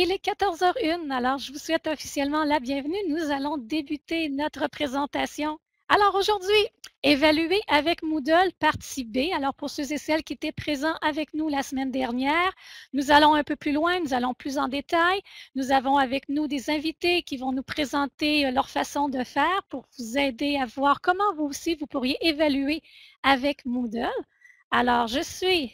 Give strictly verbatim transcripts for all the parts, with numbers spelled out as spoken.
il est quatorze heures une, alors je vous souhaite officiellement la bienvenue. Nous allons débuter notre présentation. Alors aujourd'hui, évaluer avec Moodle, partie B. Alors pour ceux et celles qui étaient présents avec nous la semaine dernière, nous allons un peu plus loin, nous allons plus en détail. Nous avons avec nous des invités qui vont nous présenter leur façon de faire pour vous aider à voir comment vous aussi vous pourriez évaluer avec Moodle. Alors je suis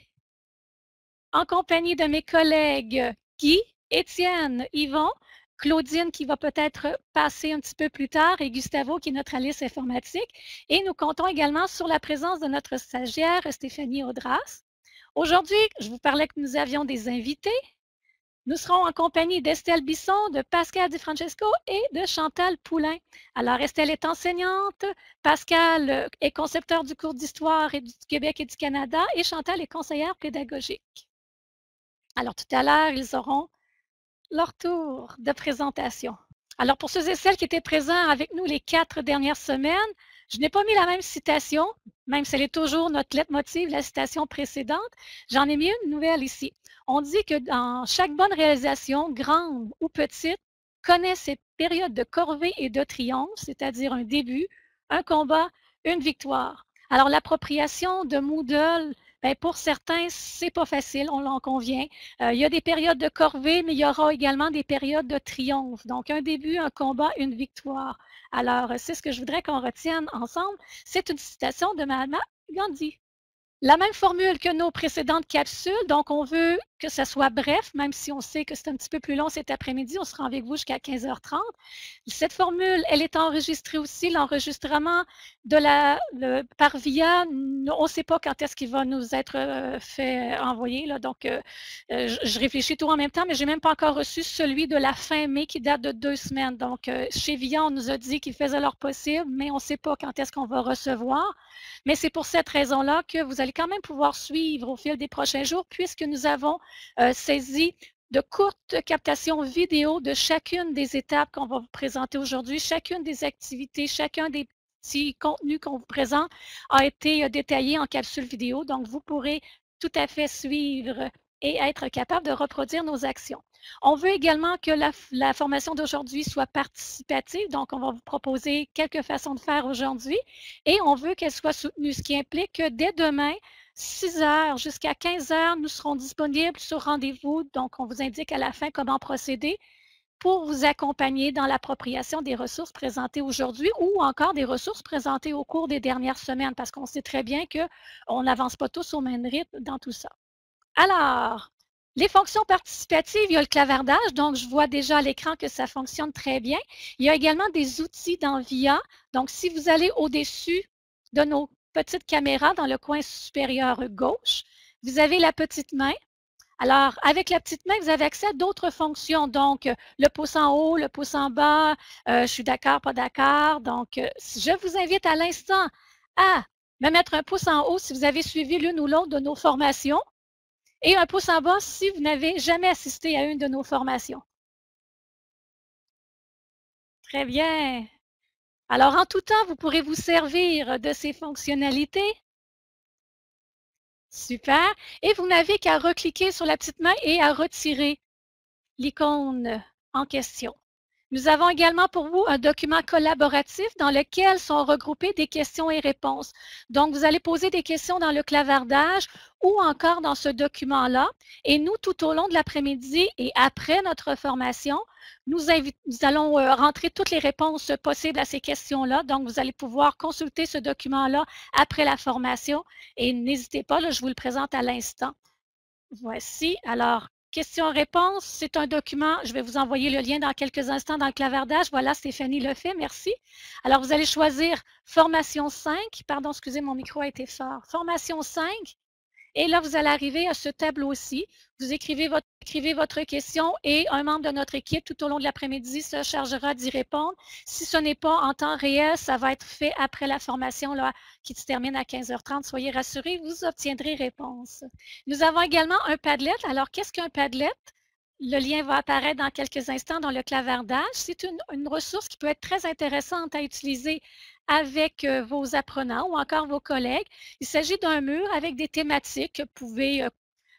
en compagnie de mes collègues Guy, Étienne, Yvon, Claudine qui va peut-être passer un petit peu plus tard et Gustavo qui est notre analyste informatique. Et nous comptons également sur la présence de notre stagiaire Stéphanie Audras. Aujourd'hui, je vous parlais que nous avions des invités. Nous serons en compagnie d'Estelle Bisson, de Pascal Di Francesco et de Chantal Poulain. Alors, Estelle est enseignante, Pascal est concepteur du cours d'histoire du Québec et du Canada et Chantal est conseillère pédagogique. Alors, tout à l'heure, ils auront leur tour de présentation. Alors, pour ceux et celles qui étaient présents avec nous les quatre dernières semaines, je n'ai pas mis la même citation, même si elle est toujours notre leitmotiv, la citation précédente. J'en ai mis une nouvelle ici. On dit que dans chaque bonne réalisation, grande ou petite, connaît ses périodes de corvée et de triomphe, c'est-à-dire un début, un combat, une victoire. Alors, l'appropriation de Moodle, bien, pour certains, c'est pas facile, on en convient. Euh, il y a des périodes de corvée, mais il y aura également des périodes de triomphe. Donc, un début, un combat, une victoire. Alors, c'est ce que je voudrais qu'on retienne ensemble. C'est une citation de Mahatma Gandhi. La même formule que nos précédentes capsules, donc on veut que ça soit bref, même si on sait que c'est un petit peu plus long cet après-midi, on sera avec vous jusqu'à quinze heures trente. Cette formule, elle est enregistrée aussi, l'enregistrement de la, le, par via, on ne sait pas quand est-ce qu'il va nous être fait envoyer, là, donc euh, je, je réfléchis tout en même temps, mais je n'ai même pas encore reçu celui de la fin mai qui date de deux semaines. Donc, euh, chez Via, on nous a dit qu'ils faisaient leur possible, mais on ne sait pas quand est-ce qu'on va recevoir. Mais c'est pour cette raison-là que vous allez quand même pouvoir suivre au fil des prochains jours, puisque nous avons euh, saisi de courtes captations vidéo de chacune des étapes qu'on va vous présenter aujourd'hui, chacune des activités, chacun des petits contenus qu'on vous présente a été détaillé en capsule vidéo. Donc, vous pourrez tout à fait suivre et être capable de reproduire nos actions. On veut également que la, la formation d'aujourd'hui soit participative, donc on va vous proposer quelques façons de faire aujourd'hui et on veut qu'elle soit soutenue, ce qui implique que dès demain, six heures jusqu'à quinze heures, nous serons disponibles sur rendez-vous, donc on vous indique à la fin comment procéder pour vous accompagner dans l'appropriation des ressources présentées aujourd'hui ou encore des ressources présentées au cours des dernières semaines, parce qu'on sait très bien qu'on n'avance pas tous au même rythme dans tout ça. Alors, les fonctions participatives, il y a le clavardage, donc je vois déjà à l'écran que ça fonctionne très bien. Il y a également des outils dans Via. Donc, si vous allez au-dessus de nos petites caméras dans le coin supérieur gauche, vous avez la petite main. Alors, avec la petite main, vous avez accès à d'autres fonctions. Donc, le pouce en haut, le pouce en bas, euh, je suis d'accord, pas d'accord. Donc, je vous invite à l'instant à me mettre un pouce en haut si vous avez suivi l'une ou l'autre de nos formations. Et un pouce en bas si vous n'avez jamais assisté à une de nos formations. Très bien. Alors, en tout temps, vous pourrez vous servir de ces fonctionnalités. Super. Et vous n'avez qu'à recliquer sur la petite main et à retirer l'icône en question. Nous avons également pour vous un document collaboratif dans lequel sont regroupées des questions et réponses. Donc, vous allez poser des questions dans le clavardage ou encore dans ce document-là. Et nous, tout au long de l'après-midi et après notre formation, nous, nous allons euh, rentrer toutes les réponses possibles à ces questions-là. Donc, vous allez pouvoir consulter ce document-là après la formation. Et n'hésitez pas, là, je vous le présente à l'instant. Voici. Alors, questions-réponses, c'est un document. Je vais vous envoyer le lien dans quelques instants dans le clavardage. Voilà, Stéphanie le fait. Merci. Alors, vous allez choisir formation cinq. Pardon, excusez, mon micro a été fort. Formation cinq. Et là, vous allez arriver à ce tableau-ci. Vous écrivez votre, écrivez votre question et un membre de notre équipe, tout au long de l'après-midi, se chargera d'y répondre. Si ce n'est pas en temps réel, ça va être fait après la formation là, qui se termine à quinze heures trente. Soyez rassurés, vous obtiendrez réponse. Nous avons également un Padlet. Alors, qu'est-ce qu'un Padlet? Le lien va apparaître dans quelques instants dans le clavardage. C'est une, une ressource qui peut être très intéressante à utiliser avec euh, vos apprenants ou encore vos collègues. Il s'agit d'un mur avec des thématiques que vous pouvez euh,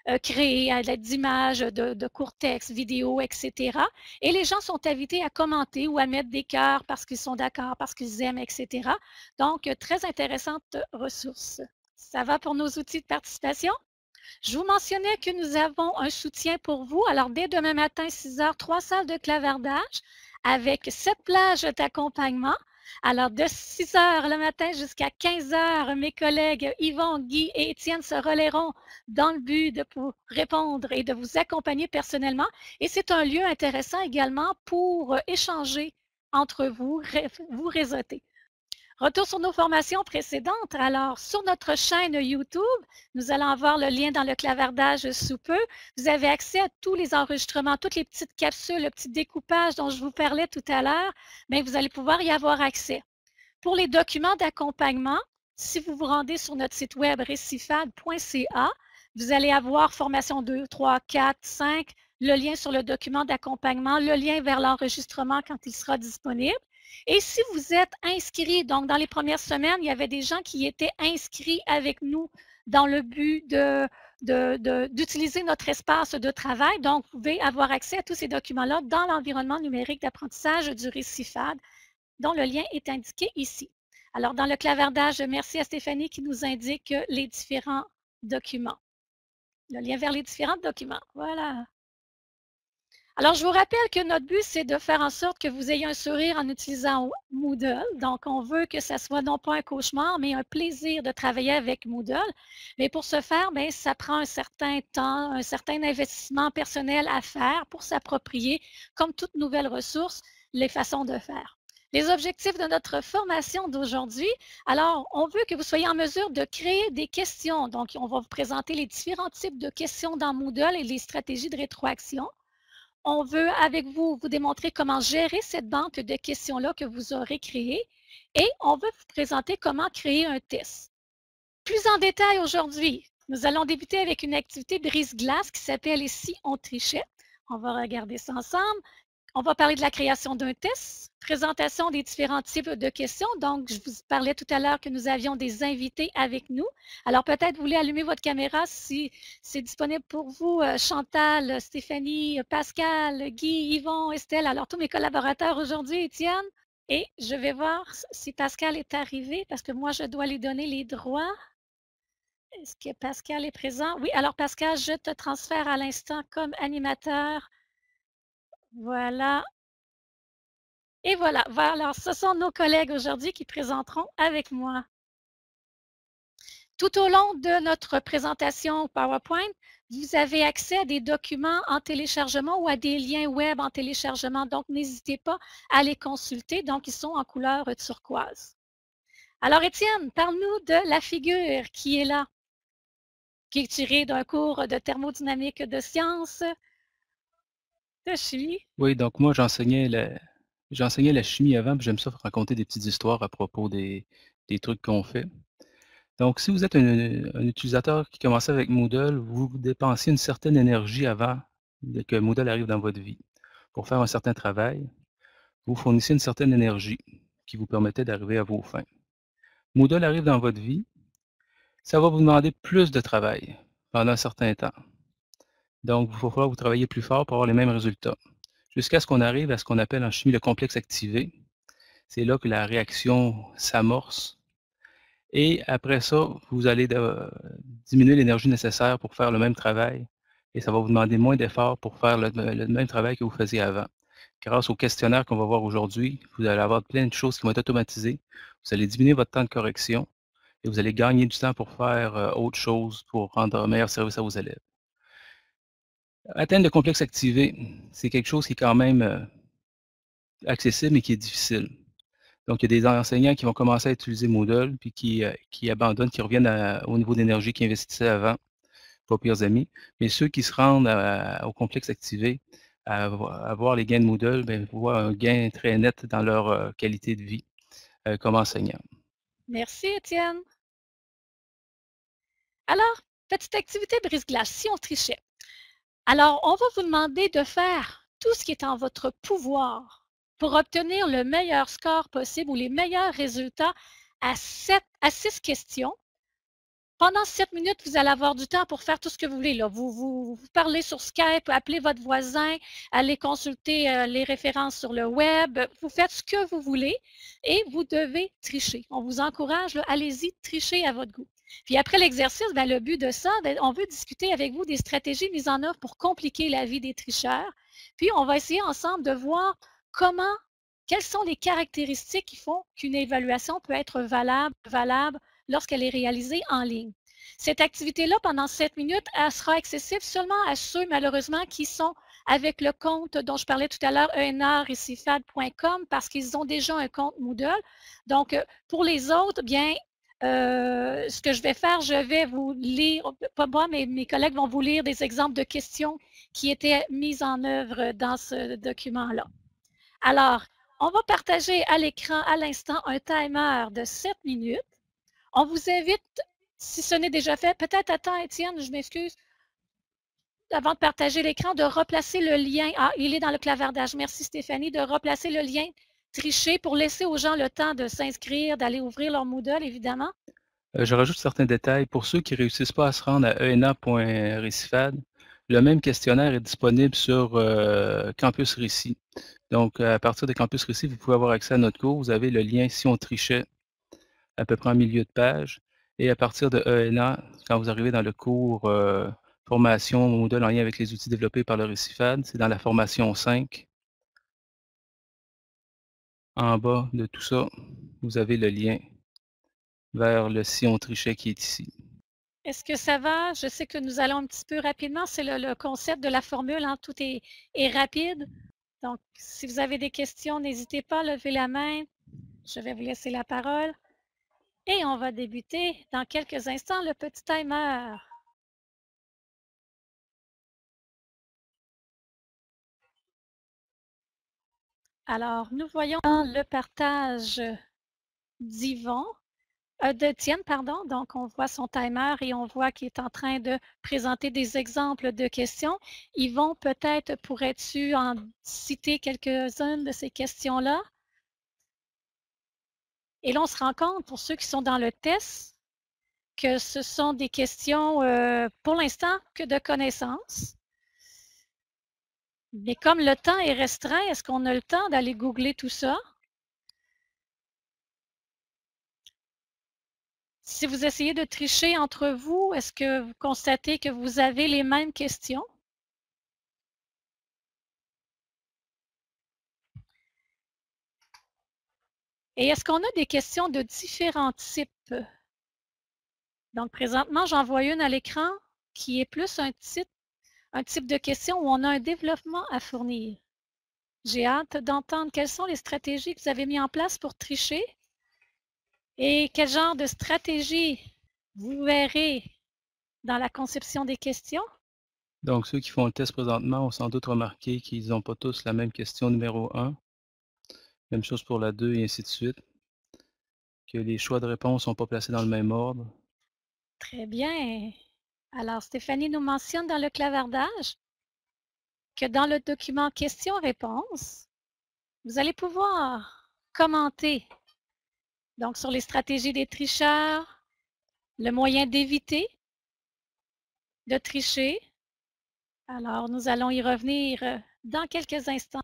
euh, créer à l'aide d'images, de, de courts textes, vidéos, et cetera. Et les gens sont invités à commenter ou à mettre des cœurs parce qu'ils sont d'accord, parce qu'ils aiment, et cetera. Donc, très intéressante ressource. Ça va pour nos outils de participation? Je vous mentionnais que nous avons un soutien pour vous. Alors, dès demain matin, six heures, trois salles de clavardage avec sept plages d'accompagnement. Alors, de six heures le matin jusqu'à quinze heures, mes collègues Yvon, Guy et Étienne se relaieront dans le but de vous répondre et de vous accompagner personnellement. Et c'est un lieu intéressant également pour échanger entre vous, vous réseauter. Retour sur nos formations précédentes. Alors, sur notre chaîne YouTube, nous allons avoir le lien dans le clavardage sous peu. Vous avez accès à tous les enregistrements, toutes les petites capsules, le petit découpage dont je vous parlais tout à l'heure. Bien, vous allez pouvoir y avoir accès. Pour les documents d'accompagnement, si vous vous rendez sur notre site web récifad point c a, vous allez avoir formation deux, trois, quatre, cinq, le lien sur le document d'accompagnement, le lien vers l'enregistrement quand il sera disponible. Et si vous êtes inscrit, donc dans les premières semaines, il y avait des gens qui étaient inscrits avec nous dans le but de, de, de, d'utiliser notre espace de travail. Donc, vous pouvez avoir accès à tous ces documents-là dans l'environnement numérique d'apprentissage du Récifad, dont le lien est indiqué ici. Alors, dans le clavardage, merci à Stéphanie qui nous indique les différents documents. Le lien vers les différents documents. Voilà. Alors, je vous rappelle que notre but, c'est de faire en sorte que vous ayez un sourire en utilisant Moodle. Donc, on veut que ça soit non pas un cauchemar, mais un plaisir de travailler avec Moodle. Mais pour ce faire, bien, ça prend un certain temps, un certain investissement personnel à faire pour s'approprier, comme toute nouvelle ressource, les façons de faire. Les objectifs de notre formation d'aujourd'hui, alors, on veut que vous soyez en mesure de créer des questions. Donc, on va vous présenter les différents types de questions dans Moodle et les stratégies de rétroaction. On veut, avec vous, vous démontrer comment gérer cette banque de questions-là que vous aurez créée et on veut vous présenter comment créer un test. Plus en détail aujourd'hui, nous allons débuter avec une activité brise-glace qui s'appelle « Et si on trichait ». On va regarder ça ensemble. On va parler de la création d'un test, présentation des différents types de questions. Donc, je vous parlais tout à l'heure que nous avions des invités avec nous. Alors, peut-être vous voulez allumer votre caméra si c'est disponible pour vous, Chantal, Stéphanie, Pascal, Guy, Yvon, Estelle. Alors, tous mes collaborateurs aujourd'hui, Étienne. Et je vais voir si Pascal est arrivé parce que moi, je dois lui donner les droits. Est-ce que Pascal est présent? Oui, alors Pascal, je te transfère à l'instant comme animateur. Voilà. Et voilà. Alors, ce sont nos collègues aujourd'hui qui présenteront avec moi. Tout au long de notre présentation PowerPoint, vous avez accès à des documents en téléchargement ou à des liens web en téléchargement. Donc, n'hésitez pas à les consulter. Donc, ils sont en couleur turquoise. Alors, Étienne, parle-nous de la figure qui est là, qui est tirée d'un cours de thermodynamique de sciences, de chimie. Oui, donc moi, j'enseignais la, j'enseignais la chimie avant, puis j'aime ça raconter des petites histoires à propos des, des trucs qu'on fait. Donc, si vous êtes un, un utilisateur qui commence avec Moodle, vous dépensez une certaine énergie avant que Moodle arrive dans votre vie. Pour faire un certain travail, vous fournissez une certaine énergie qui vous permettait d'arriver à vos fins. Moodle arrive dans votre vie, ça va vous demander plus de travail pendant un certain temps. Donc, il va falloir que vous travaillez plus fort pour avoir les mêmes résultats. Jusqu'à ce qu'on arrive à ce qu'on appelle en chimie le complexe activé. C'est là que la réaction s'amorce. Et après ça, vous allez de, diminuer l'énergie nécessaire pour faire le même travail. Et ça va vous demander moins d'efforts pour faire le, le même travail que vous faisiez avant. Grâce au questionnaire qu'on va voir aujourd'hui, vous allez avoir plein de choses qui vont être automatisées. Vous allez diminuer votre temps de correction et vous allez gagner du temps pour faire euh, autre chose, pour rendre un meilleur service à vos élèves. Atteindre le complexe activé, c'est quelque chose qui est quand même euh, accessible mais qui est difficile. Donc, il y a des enseignants qui vont commencer à utiliser Moodle, puis qui, euh, qui abandonnent, qui reviennent à, au niveau d'énergie qu'ils investissaient avant, pas pires amis. Mais ceux qui se rendent à, au complexe activé, à, à voir les gains de Moodle, bien, voient un gain très net dans leur euh, qualité de vie euh, comme enseignant. Merci, Étienne. Alors, petite activité brise-glace, si on trichait. Alors, on va vous demander de faire tout ce qui est en votre pouvoir pour obtenir le meilleur score possible ou les meilleurs résultats à, sept, à six questions pendant sept minutes, vous allez avoir du temps pour faire tout ce que vous voulez. Là. Vous, vous, vous parlez sur Skype, appelez votre voisin, allez consulter euh, les références sur le web. Vous faites ce que vous voulez et vous devez tricher. On vous encourage, allez-y, trichez à votre goût. Puis après l'exercice, ben, le but de ça, ben, on veut discuter avec vous des stratégies mises en œuvre pour compliquer la vie des tricheurs. Puis on va essayer ensemble de voir comment, quelles sont les caractéristiques qui font qu'une évaluation peut être valable, valable lorsqu'elle est réalisée en ligne. Cette activité-là, pendant sept minutes, elle sera accessible seulement à ceux, malheureusement, qui sont avec le compte dont je parlais tout à l'heure, e n a récifad point com, parce qu'ils ont déjà un compte Moodle. Donc, pour les autres, bien, euh, ce que je vais faire, je vais vous lire, pas moi, mais mes collègues vont vous lire des exemples de questions qui étaient mises en œuvre dans ce document-là. Alors, on va partager à l'écran à l'instant un timer de sept minutes. On vous invite, si ce n'est déjà fait, peut-être attends Étienne, je m'excuse, avant de partager l'écran, de replacer le lien. Ah, il est dans le clavardage. Merci Stéphanie, de replacer le lien triché pour laisser aux gens le temps de s'inscrire, d'aller ouvrir leur Moodle, évidemment. Euh, je rajoute certains détails. Pour ceux qui ne réussissent pas à se rendre à e n a point récifad, le même questionnaire est disponible sur euh, Campus Récit. Donc, à partir de Campus Récit, vous pouvez avoir accès à notre cours. Vous avez le lien Si on trichait à peu près en milieu de page. Et à partir de e n a, quand vous arrivez dans le cours euh, Formation Moodle en lien avec les outils développés par le Récifad, c'est dans la formation cinq. En bas de tout ça, vous avez le lien vers le Si on trichait qui est ici. Est-ce que ça va? Je sais que nous allons un petit peu rapidement. C'est le, le concept de la formule. Hein? Tout est, est rapide. Donc, si vous avez des questions, n'hésitez pas à lever la main. Je vais vous laisser la parole. Et on va débuter dans quelques instants le petit timer. Alors, nous voyons le partage d'Yvon, euh, de Tienne, pardon. Donc, on voit son timer et on voit qu'il est en train de présenter des exemples de questions. Yvon, peut-être pourrais-tu en citer quelques-unes de ces questions-là? Et là, on se rend compte, pour ceux qui sont dans le test, que ce sont des questions, euh, pour l'instant, que de connaissances. Mais comme le temps est restreint, est-ce qu'on a le temps d'aller googler tout ça? Si vous essayez de tricher entre vous, est-ce que vous constatez que vous avez les mêmes questions? Et est-ce qu'on a des questions de différents types? Donc, présentement, j'en vois une à l'écran qui est plus un type, un type de question où on a un développement à fournir. J'ai hâte d'entendre quelles sont les stratégies que vous avez mises en place pour tricher et quel genre de stratégie vous verrez dans la conception des questions. Donc, ceux qui font le test présentement ont sans doute remarqué qu'ils n'ont pas tous la même question numéro un. Même chose pour la deux et ainsi de suite. Que les choix de réponse ne sont pas placés dans le même ordre. Très bien. Alors, Stéphanie nous mentionne dans le clavardage que dans le document questions-réponses, vous allez pouvoir commenter donc sur les stratégies des tricheurs, le moyen d'éviter de tricher. Alors, nous allons y revenir dans quelques instants.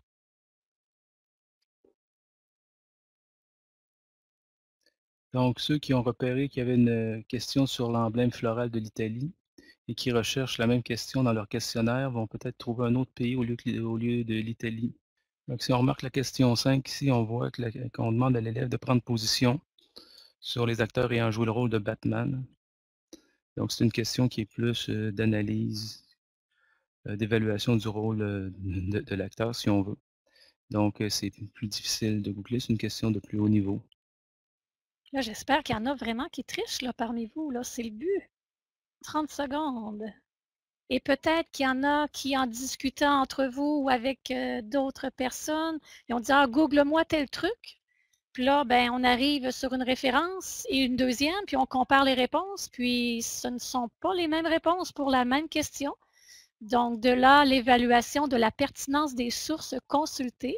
Donc, ceux qui ont repéré qu'il y avait une question sur l'emblème floral de l'Italie et qui recherchent la même question dans leur questionnaire vont peut-être trouver un autre pays au lieu, que, au lieu de l'Italie. Donc, si on remarque la question cinq, ici, on voit que qu'on demande à l'élève de prendre position sur les acteurs ayant joué le rôle de Batman. Donc, c'est une question qui est plus euh, d'analyse, euh, d'évaluation du rôle euh, de, de l'acteur, si on veut. Donc, euh, c'est plus difficile de googler, c'est une question de plus haut niveau. Là, j'espère qu'il y en a vraiment qui trichent là, parmi vous. Là, c'est le but. trente secondes. Et peut-être qu'il y en a qui, en discutant entre vous ou avec euh, d'autres personnes, ils ont dit « Ah, google-moi tel truc ». Puis là, ben, on arrive sur une référence et une deuxième, puis on compare les réponses, puis ce ne sont pas les mêmes réponses pour la même question. Donc, de là, l'évaluation de la pertinence des sources consultées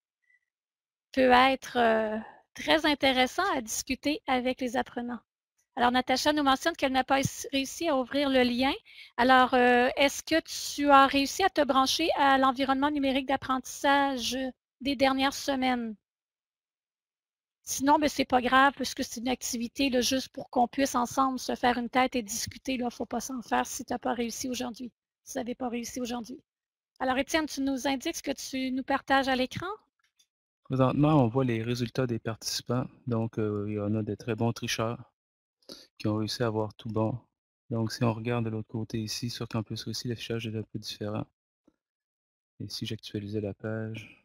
peut être euh, très intéressant à discuter avec les apprenants. Alors, Natacha nous mentionne qu'elle n'a pas réussi à ouvrir le lien. Alors, euh, est-ce que tu as réussi à te brancher à l'environnement numérique d'apprentissage des dernières semaines? Sinon, ben, c'est pas grave, puisque c'est une activité là, juste pour qu'on puisse ensemble se faire une tête et discuter. Il ne faut pas s'en faire si tu n'as pas réussi aujourd'hui. Si vous n'avez pas réussi aujourd'hui. Alors, Étienne, tu nous indiques ce que tu nous partages à l'écran? Présentement, on voit les résultats des participants. Donc, euh, il y en a de très bons tricheurs qui ont réussi à avoir tout bon. Donc, si on regarde de l'autre côté ici, sur Campus Récit, l'affichage est un peu différent. Et si j'actualisais la page,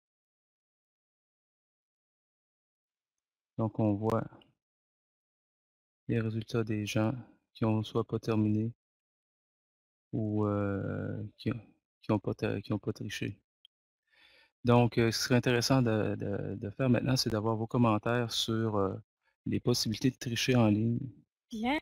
donc on voit les résultats des gens qui ont soit pas terminé ou euh, qui n'ont pas, qui ont pas triché. Donc, euh, ce qui serait intéressant de, de- de faire maintenant, c'est d'avoir vos commentaires sur euh, les possibilités de tricher en ligne. Bien.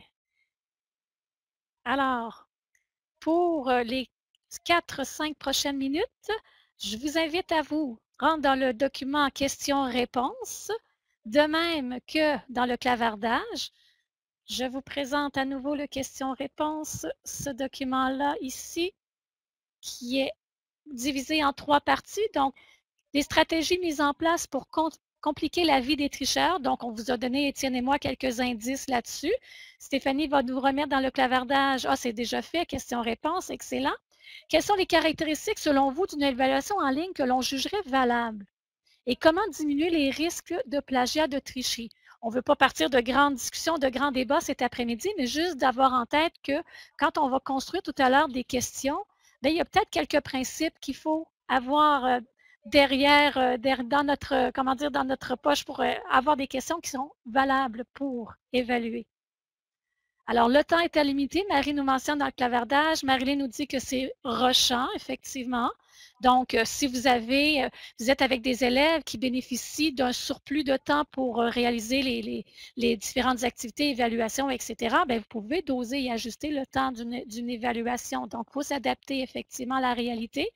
Alors, pour euh, les quatre cinq prochaines minutes, je vous invite à vous rendre dans le document questions-réponses, de même que dans le clavardage. Je vous présente à nouveau le questions-réponses, ce document-là ici, qui est divisé en trois parties. Donc, des stratégies mises en place pour compliquer la vie des tricheurs. Donc, on vous a donné, Étienne et moi, quelques indices là-dessus. Stéphanie va nous remettre dans le clavardage. Ah, c'est déjà fait, question-réponse, excellent. Quelles sont les caractéristiques, selon vous, d'une évaluation en ligne que l'on jugerait valable? Et comment diminuer les risques de plagiat, de tricherie? On ne veut pas partir de grandes discussions, de grands débats cet après-midi, mais juste d'avoir en tête que quand on va construire tout à l'heure des questions, bien, il y a peut-être quelques principes qu'il faut avoir euh, derrière, euh, dans notre, comment dire, dans notre poche pour euh, avoir des questions qui sont valables pour évaluer. Alors, le temps est limité. Marie nous mentionne dans le clavardage. Marilyn nous dit que c'est rushant, effectivement. Donc, euh, si vous avez, euh, vous êtes avec des élèves qui bénéficient d'un surplus de temps pour euh, réaliser les, les, les, différentes activités, évaluations, et cetera, bien, vous pouvez doser et ajuster le temps d'une évaluation. Donc, il faut s'adapter effectivement à la réalité.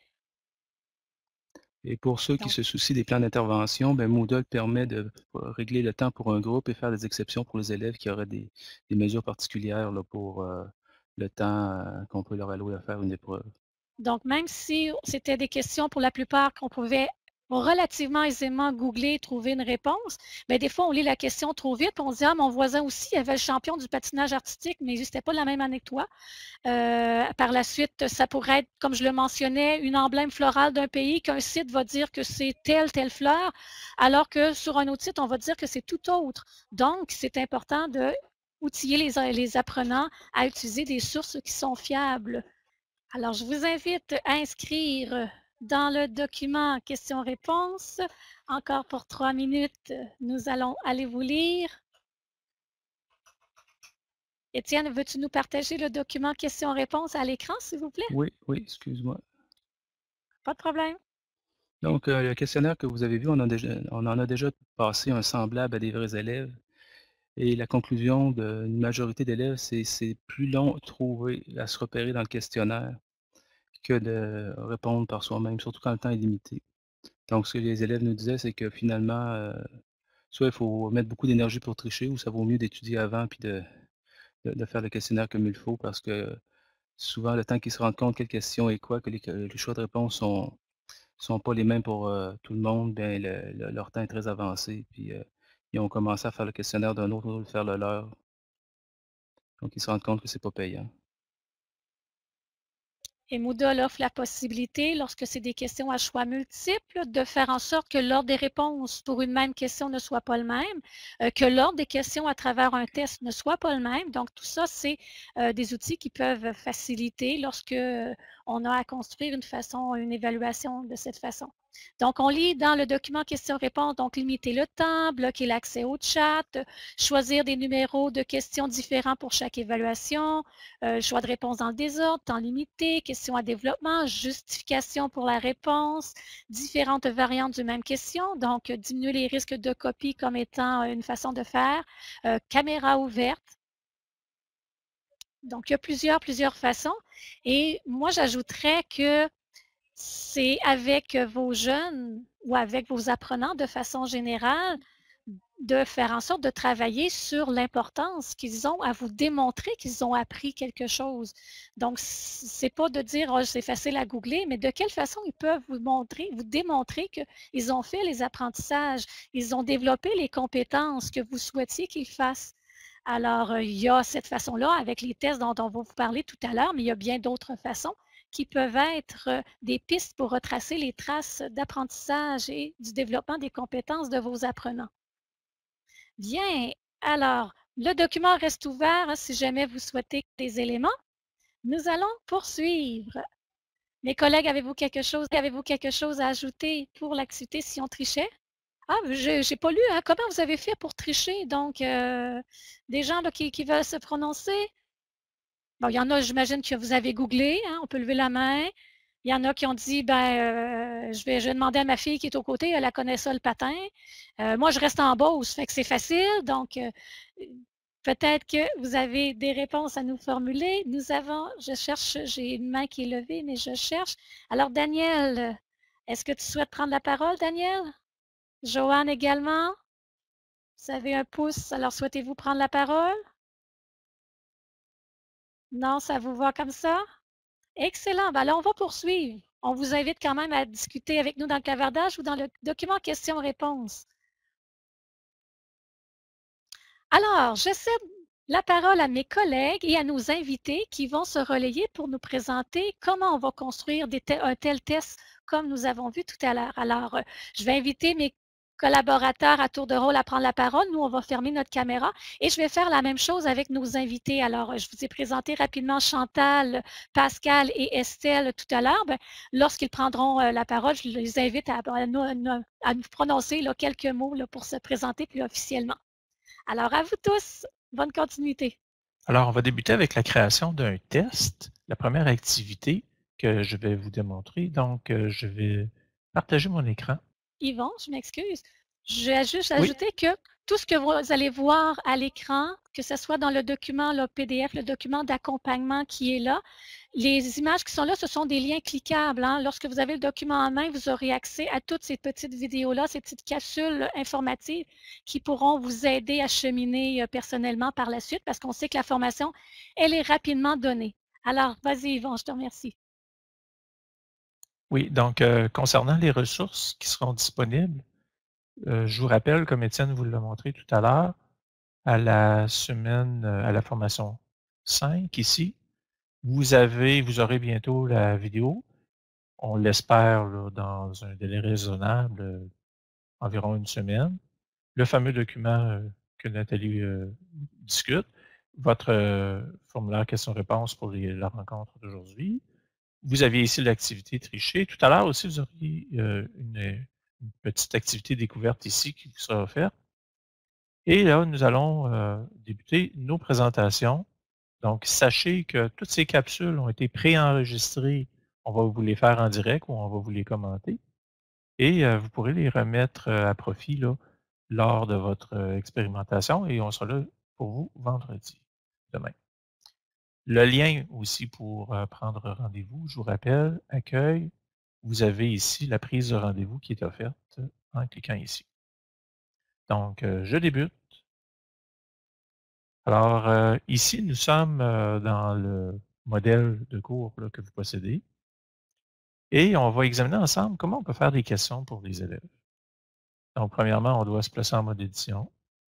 Et pour ceux qui Donc, se soucient des plans d'intervention, ben Moodle permet de euh, régler le temps pour un groupe et faire des exceptions pour les élèves qui auraient des, des mesures particulières là, pour euh, le temps euh, qu'on peut leur allouer à faire une épreuve. Donc, même si c'était des questions pour la plupart qu'on pouvait relativement aisément googler et trouver une réponse, mais des fois, on lit la question trop vite, on se dit, ah, mon voisin aussi, il avait le champion du patinage artistique, mais il n'était pas la même année que toi. Euh, par la suite, ça pourrait être, comme je le mentionnais, une emblème florale d'un pays qu'un site va dire que c'est telle, telle fleur, alors que sur un autre site, on va dire que c'est tout autre. Donc, c'est important de outiller les, les apprenants à utiliser des sources qui sont fiables. Alors, je vous invite à inscrire dans le document questions-réponses. Encore pour trois minutes, nous allons aller vous lire. Étienne, veux-tu nous partager le document questions-réponses à l'écran, s'il vous plaît? Oui, oui, excuse-moi. Pas de problème. Donc, euh, le questionnaire que vous avez vu, on, a déjà, on en a déjà passé un semblable à des vrais élèves. Et la conclusion d'une majorité d'élèves, c'est c'est plus long à trouver, à se repérer dans le questionnaire que de répondre par soi-même, surtout quand le temps est limité. Donc, ce que les élèves nous disaient, c'est que finalement, euh, soit il faut mettre beaucoup d'énergie pour tricher, ou ça vaut mieux d'étudier avant puis de, de, de faire le questionnaire comme il faut, parce que souvent, le temps qu'ils se rendent compte quelle question est quoi, que les, que les choix de réponse sont sont pas les mêmes pour euh, tout le monde, bien, le- le- leur temps est très avancé. Puis euh, ils ont commencé à faire le questionnaire d'un autre, au lieu de faire le leur. Donc, ils se rendent compte que c'est pas payant. Et Moodle offre la possibilité, lorsque c'est des questions à choix multiples, de faire en sorte que l'ordre des réponses pour une même question ne soit pas le même, euh, que l'ordre des questions à travers un test ne soit pas le même. Donc, tout ça, c'est euh, des outils qui peuvent faciliter lorsque euh, on a à construire une façon, une évaluation de cette façon. Donc, on lit dans le document questions-réponses, donc limiter le temps, bloquer l'accès au chat, choisir des numéros de questions différents pour chaque évaluation, euh, choix de réponse dans le désordre, temps limité, question à développement, justification pour la réponse, différentes variantes d'une même question, donc diminuer les risques de copie comme étant une façon de faire, euh, caméra ouverte. Donc, il y a plusieurs, plusieurs façons. Et moi, j'ajouterais que c'est avec vos jeunes ou avec vos apprenants de façon générale de faire en sorte de travailler sur l'importance qu'ils ont à vous démontrer qu'ils ont appris quelque chose. Donc, c'est pas de dire oh, c'est facile à googler, mais de quelle façon ils peuvent vous montrer, vous démontrer qu'ils ont fait les apprentissages, ils ont développé les compétences que vous souhaitiez qu'ils fassent. Alors, euh, il y a cette façon-là avec les tests dont on va vous parler tout à l'heure, mais il y a bien d'autres façons qui peuvent être euh, des pistes pour retracer les traces d'apprentissage et du développement des compétences de vos apprenants. Bien, alors, le document reste ouvert hein, si jamais vous souhaitez des éléments. Nous allons poursuivre. Mes collègues, avez-vous quelque chose, avez-vous quelque chose à ajouter pour l'activité si on trichait? Ah, je n'ai pas lu. Hein, comment vous avez fait pour tricher? Donc, euh, des gens là, qui, qui veulent se prononcer? Bon, il y en a, j'imagine que vous avez googlé. Hein, on peut lever la main. Il y en a qui ont dit, ben, euh, je, vais, je vais demander à ma fille qui est aux côtés, elle, elle connaît ça, le patin. Euh, moi, je reste en Beauce, fait que c'est facile. Donc, euh, peut-être que vous avez des réponses à nous formuler. Nous avons, je cherche, j'ai une main qui est levée, mais je cherche. Alors, Daniel, est-ce que tu souhaites prendre la parole, Daniel? Joanne également? Vous avez un pouce, alors souhaitez-vous prendre la parole? Non, ça vous va comme ça? Excellent. Ben là, on va poursuivre. On vous invite quand même à discuter avec nous dans le clavardage ou dans le document questions-réponses. Alors, je cède la parole à mes collègues et à nos invités qui vont se relayer pour nous présenter comment on va construire des te un tel test comme nous avons vu tout à l'heure. Alors, euh, je vais inviter mes collaborateurs à tour de rôle à prendre la parole. Nous, on va fermer notre caméra et je vais faire la même chose avec nos invités. Alors, je vous ai présenté rapidement Chantal, Pascal et Estelle tout à l'heure. Ben, lorsqu'ils prendront euh, la parole, je les invite à, à, nous, à nous prononcer là, quelques mots là, pour se présenter plus officiellement. Alors, à vous tous, bonne continuité. Alors, on va débuter avec la création d'un test. La première activité que je vais vous démontrer, donc euh, je vais partager mon écran. Yvon, je m'excuse. Je vais juste Oui. ajouter que tout ce que vous allez voir à l'écran, que ce soit dans le document là, P D F, le document d'accompagnement qui est là, les images qui sont là, ce sont des liens cliquables. Hein. Lorsque vous avez le document en main, vous aurez accès à toutes ces petites vidéos-là, ces petites capsules informatives qui pourront vous aider à cheminer personnellement par la suite parce qu'on sait que la formation, elle est rapidement donnée. Alors, vas-y Yvon, je te remercie. Oui, donc euh, concernant les ressources qui seront disponibles, euh, je vous rappelle, comme Étienne vous l'a montré tout à l'heure, à la semaine, euh, à la formation cinq ici, vous avez, vous aurez bientôt la vidéo. On l'espère dans un délai raisonnable, euh, environ une semaine. Le fameux document euh, que Nathalie euh, discute, votre euh, formulaire questions-réponses pour les, la rencontre d'aujourd'hui. Vous aviez ici l'activité trichée. Tout à l'heure aussi, vous auriez euh, une, une petite activité découverte ici qui vous sera offerte. Et là, nous allons euh, débuter nos présentations. Donc, sachez que toutes ces capsules ont été préenregistrées. On va vous les faire en direct ou on va vous les commenter. Et euh, vous pourrez les remettre euh, à profit là, lors de votre euh, expérimentation et on sera là pour vous vendredi, demain. Le lien aussi pour euh, prendre rendez-vous, je vous rappelle, accueil, vous avez ici la prise de rendez-vous qui est offerte en cliquant ici. Donc, euh, je débute. Alors, euh, ici, nous sommes euh, dans le modèle de cours là, que vous possédez et on va examiner ensemble comment on peut faire des questions pour les élèves. Donc, premièrement, on doit se placer en mode édition.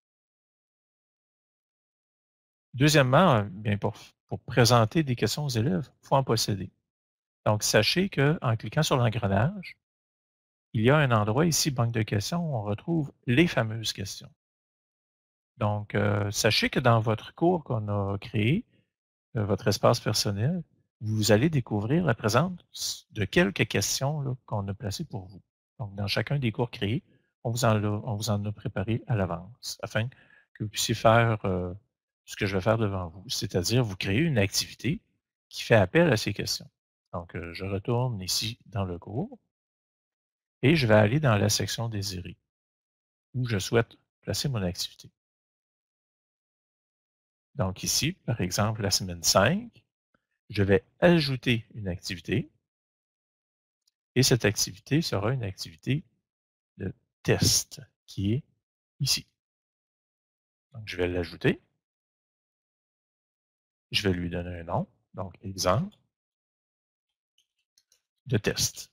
Deuxièmement, euh, bien pour, pour présenter des questions aux élèves, il faut en posséder. Donc, sachez qu'en cliquant sur l'engrenage, il y a un endroit ici, banque de questions, où on retrouve les fameuses questions. Donc, euh, sachez que dans votre cours qu'on a créé, euh, votre espace personnel, vous allez découvrir la présence de quelques questions qu'on a placées pour vous. Donc, dans chacun des cours créés, on vous en a, on vous en a préparé à l'avance afin que vous puissiez faire euh, ce que je vais faire devant vous, c'est-à-dire vous créer une activité qui fait appel à ces questions. Donc, euh, je retourne ici dans le cours et je vais aller dans la section désirée où je souhaite placer mon activité. Donc ici, par exemple, la semaine cinq, je vais ajouter une activité et cette activité sera une activité de test qui est ici. Donc, je vais l'ajouter. Je vais lui donner un nom. Donc, exemple de test.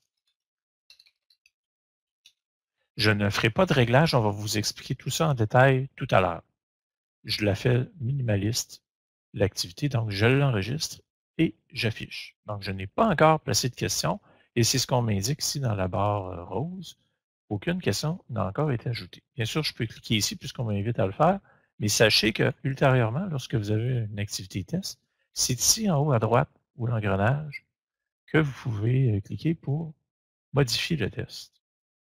Je ne ferai pas de réglage, on va vous expliquer tout ça en détail tout à l'heure. Je la fais minimaliste, l'activité, donc je l'enregistre et j'affiche. Donc, je n'ai pas encore placé de questions et c'est ce qu'on m'indique ici dans la barre rose. Aucune question n'a encore été ajoutée. Bien sûr, je peux cliquer ici puisqu'on m'invite à le faire, mais sachez que ultérieurement, lorsque vous avez une activité test, c'est ici en haut à droite ou l'engrenage que vous pouvez cliquer pour modifier le test.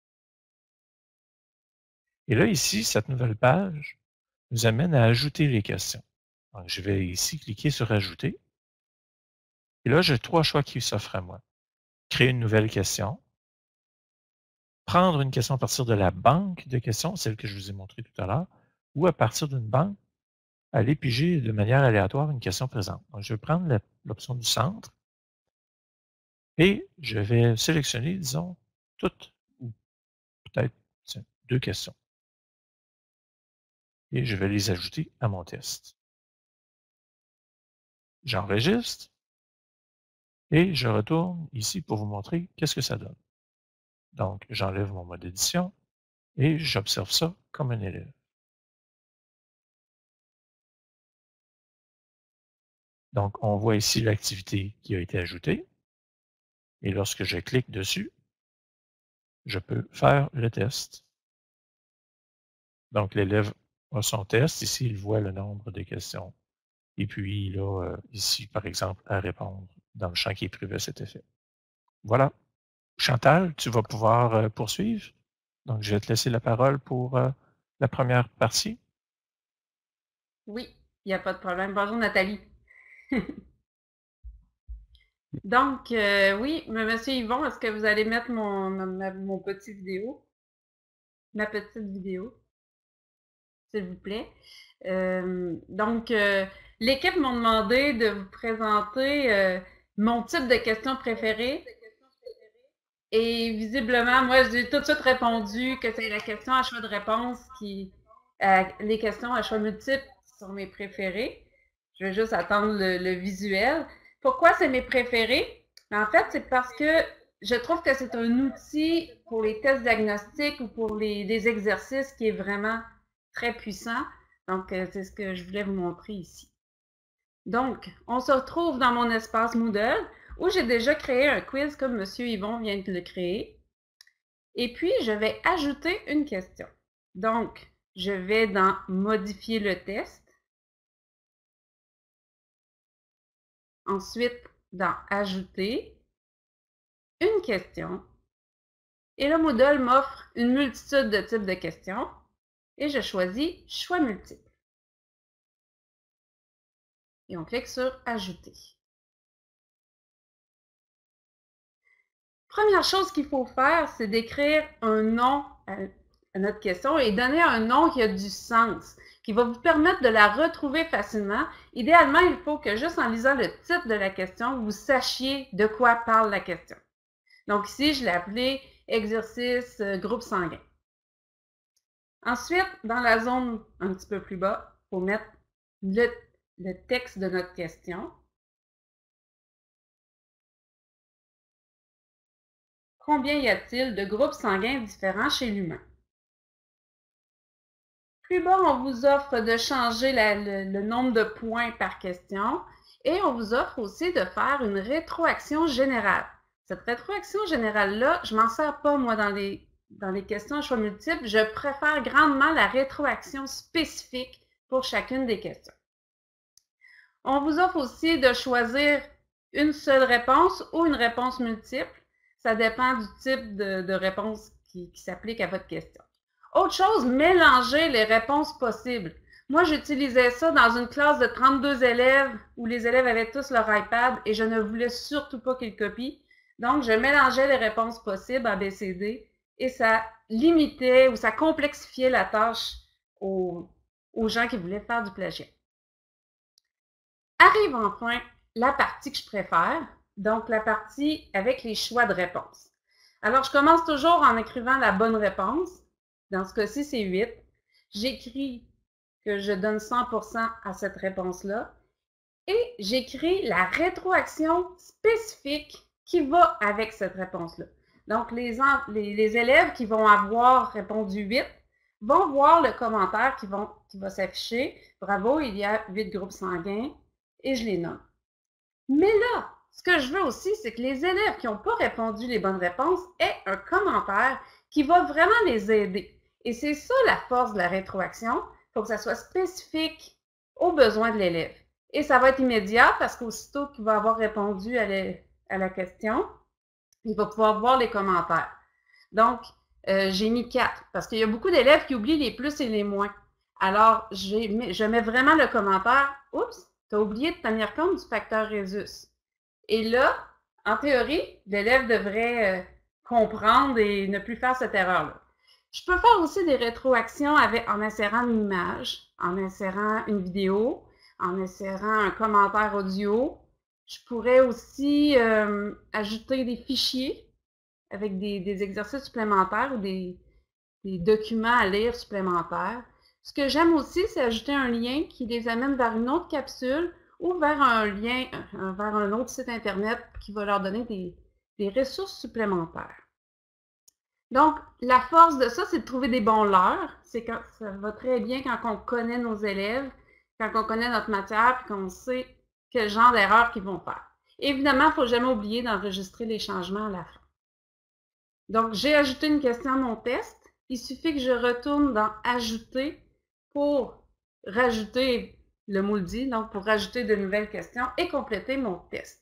Et là, ici, cette nouvelle page nous amène à ajouter les questions. Donc, je vais ici cliquer sur « Ajouter ». Et là, j'ai trois choix qui s'offrent à moi. Créer une nouvelle question, prendre une question à partir de la banque de questions, celle que je vous ai montrée tout à l'heure, ou à partir d'une banque, aller piger de manière aléatoire une question présente. Donc, je vais prendre l'option du centre et je vais sélectionner, disons, toutes ou peut-être deux questions. Et je vais les ajouter à mon test. J'enregistre et je retourne ici pour vous montrer qu'est-ce que ça donne. Donc, j'enlève mon mode édition et j'observe ça comme un élève. Donc, on voit ici l'activité qui a été ajoutée. Et lorsque je clique dessus, je peux faire le test. Donc, l'élève a son test. Ici, il voit le nombre de questions. Et puis, il a euh, ici, par exemple, à répondre dans le champ qui est prévu à cet effet. Voilà. Chantal, tu vas pouvoir euh, poursuivre. Donc, je vais te laisser la parole pour euh, la première partie. Oui, il n'y a pas de problème. Bonjour, Nathalie. Donc, euh, oui, Monsieur Yvon, est-ce que vous allez mettre mon, ma, mon petit vidéo? Ma petite vidéo, s'il vous plaît. Euh, donc, euh, l'équipe m'a demandé de vous présenter euh, mon type de question préférée. Et visiblement, moi, j'ai tout de suite répondu que c'est la question à choix de réponse qui... Euh, les questions à choix multiples sont mes préférées. Je vais juste attendre le, le visuel. Pourquoi c'est mes préférés? En fait, c'est parce que je trouve que c'est un outil pour les tests diagnostiques ou pour les, les exercices qui est vraiment très puissant. Donc, euh, c'est ce que je voulais vous montrer ici. Donc, on se retrouve dans mon espace Moodle où j'ai déjà créé un quiz comme M. Yvon vient de le créer. Et puis, je vais ajouter une question. Donc, je vais dans « Modifier le test ». Ensuite, dans « Ajouter », une question. Et le Moodle m'offre une multitude de types de questions. Et je choisis « Choix multiples ». Et on clique sur « Ajouter ». Première chose qu'il faut faire, c'est d'écrire un nom à notre question et donner un nom qui a du sens, qui va vous permettre de la retrouver facilement. Idéalement, il faut que juste en lisant le titre de la question, vous sachiez de quoi parle la question. Donc ici, je l'ai appelé « Exercice groupe sanguin ». Ensuite, dans la zone un petit peu plus bas, il faut mettre le, le texte de notre question. Combien y a-t-il de groupes sanguins différents chez l'humain? Plus bas, on vous offre de changer la, le, le nombre de points par question et on vous offre aussi de faire une rétroaction générale. Cette rétroaction générale-là, je ne m'en sers pas, moi, dans les, dans les questions à choix multiples. Je préfère grandement la rétroaction spécifique pour chacune des questions. On vous offre aussi de choisir une seule réponse ou une réponse multiple. Ça dépend du type de, de réponse qui, qui s'applique à votre question. Autre chose, mélanger les réponses possibles. Moi, j'utilisais ça dans une classe de trente-deux élèves où les élèves avaient tous leur iPad et je ne voulais surtout pas qu'ils copient. Donc, je mélangeais les réponses possibles A B C D et ça limitait ou ça complexifiait la tâche aux, aux gens qui voulaient faire du plagiat. Arrive enfin la partie que je préfère, donc la partie avec les choix de réponse. Alors, je commence toujours en écrivant la bonne réponse. Dans ce cas-ci, c'est huit. J'écris que je donne cent pour cent à cette réponse-là. Et j'écris la rétroaction spécifique qui va avec cette réponse-là. Donc, les, les, les élèves qui vont avoir répondu huit vont voir le commentaire qui, vont, qui va s'afficher. Bravo, il y a huit groupes sanguins et je les nomme. Mais là, ce que je veux aussi, c'est que les élèves qui n'ont pas répondu les bonnes réponses aient un commentaire qui va vraiment les aider. Et c'est ça la force de la rétroaction. Il faut que ça soit spécifique aux besoins de l'élève. Et ça va être immédiat parce qu'aussitôt qu'il va avoir répondu à, les, à la question, il va pouvoir voir les commentaires. Donc, euh, j'ai mis quatre parce qu'il y a beaucoup d'élèves qui oublient les plus et les moins. Alors, j'ai, je mets vraiment le commentaire « Oups, tu as oublié de tenir compte du facteur Rhésus ». Et là, en théorie, l'élève devrait euh, comprendre et ne plus faire cette erreur-là. Je peux faire aussi des rétroactions avec, en insérant une image, en insérant une vidéo, en insérant un commentaire audio. Je pourrais aussi euh, ajouter des fichiers avec des, des exercices supplémentaires ou des, des documents à lire supplémentaires. Ce que j'aime aussi, c'est ajouter un lien qui les amène vers une autre capsule ou vers un lien, euh, vers un autre site Internet qui va leur donner des, des ressources supplémentaires. Donc, la force de ça, c'est de trouver des bons leurres. C'est quand ça va très bien quand on connaît nos élèves, quand on connaît notre matière, puis qu'on sait quel genre d'erreurs qu'ils vont faire. Évidemment, il ne faut jamais oublier d'enregistrer les changements à la fin. Donc, j'ai ajouté une question à mon test. Il suffit que je retourne dans « Ajouter » pour rajouter, le mot le dit, donc pour rajouter de nouvelles questions et compléter mon test.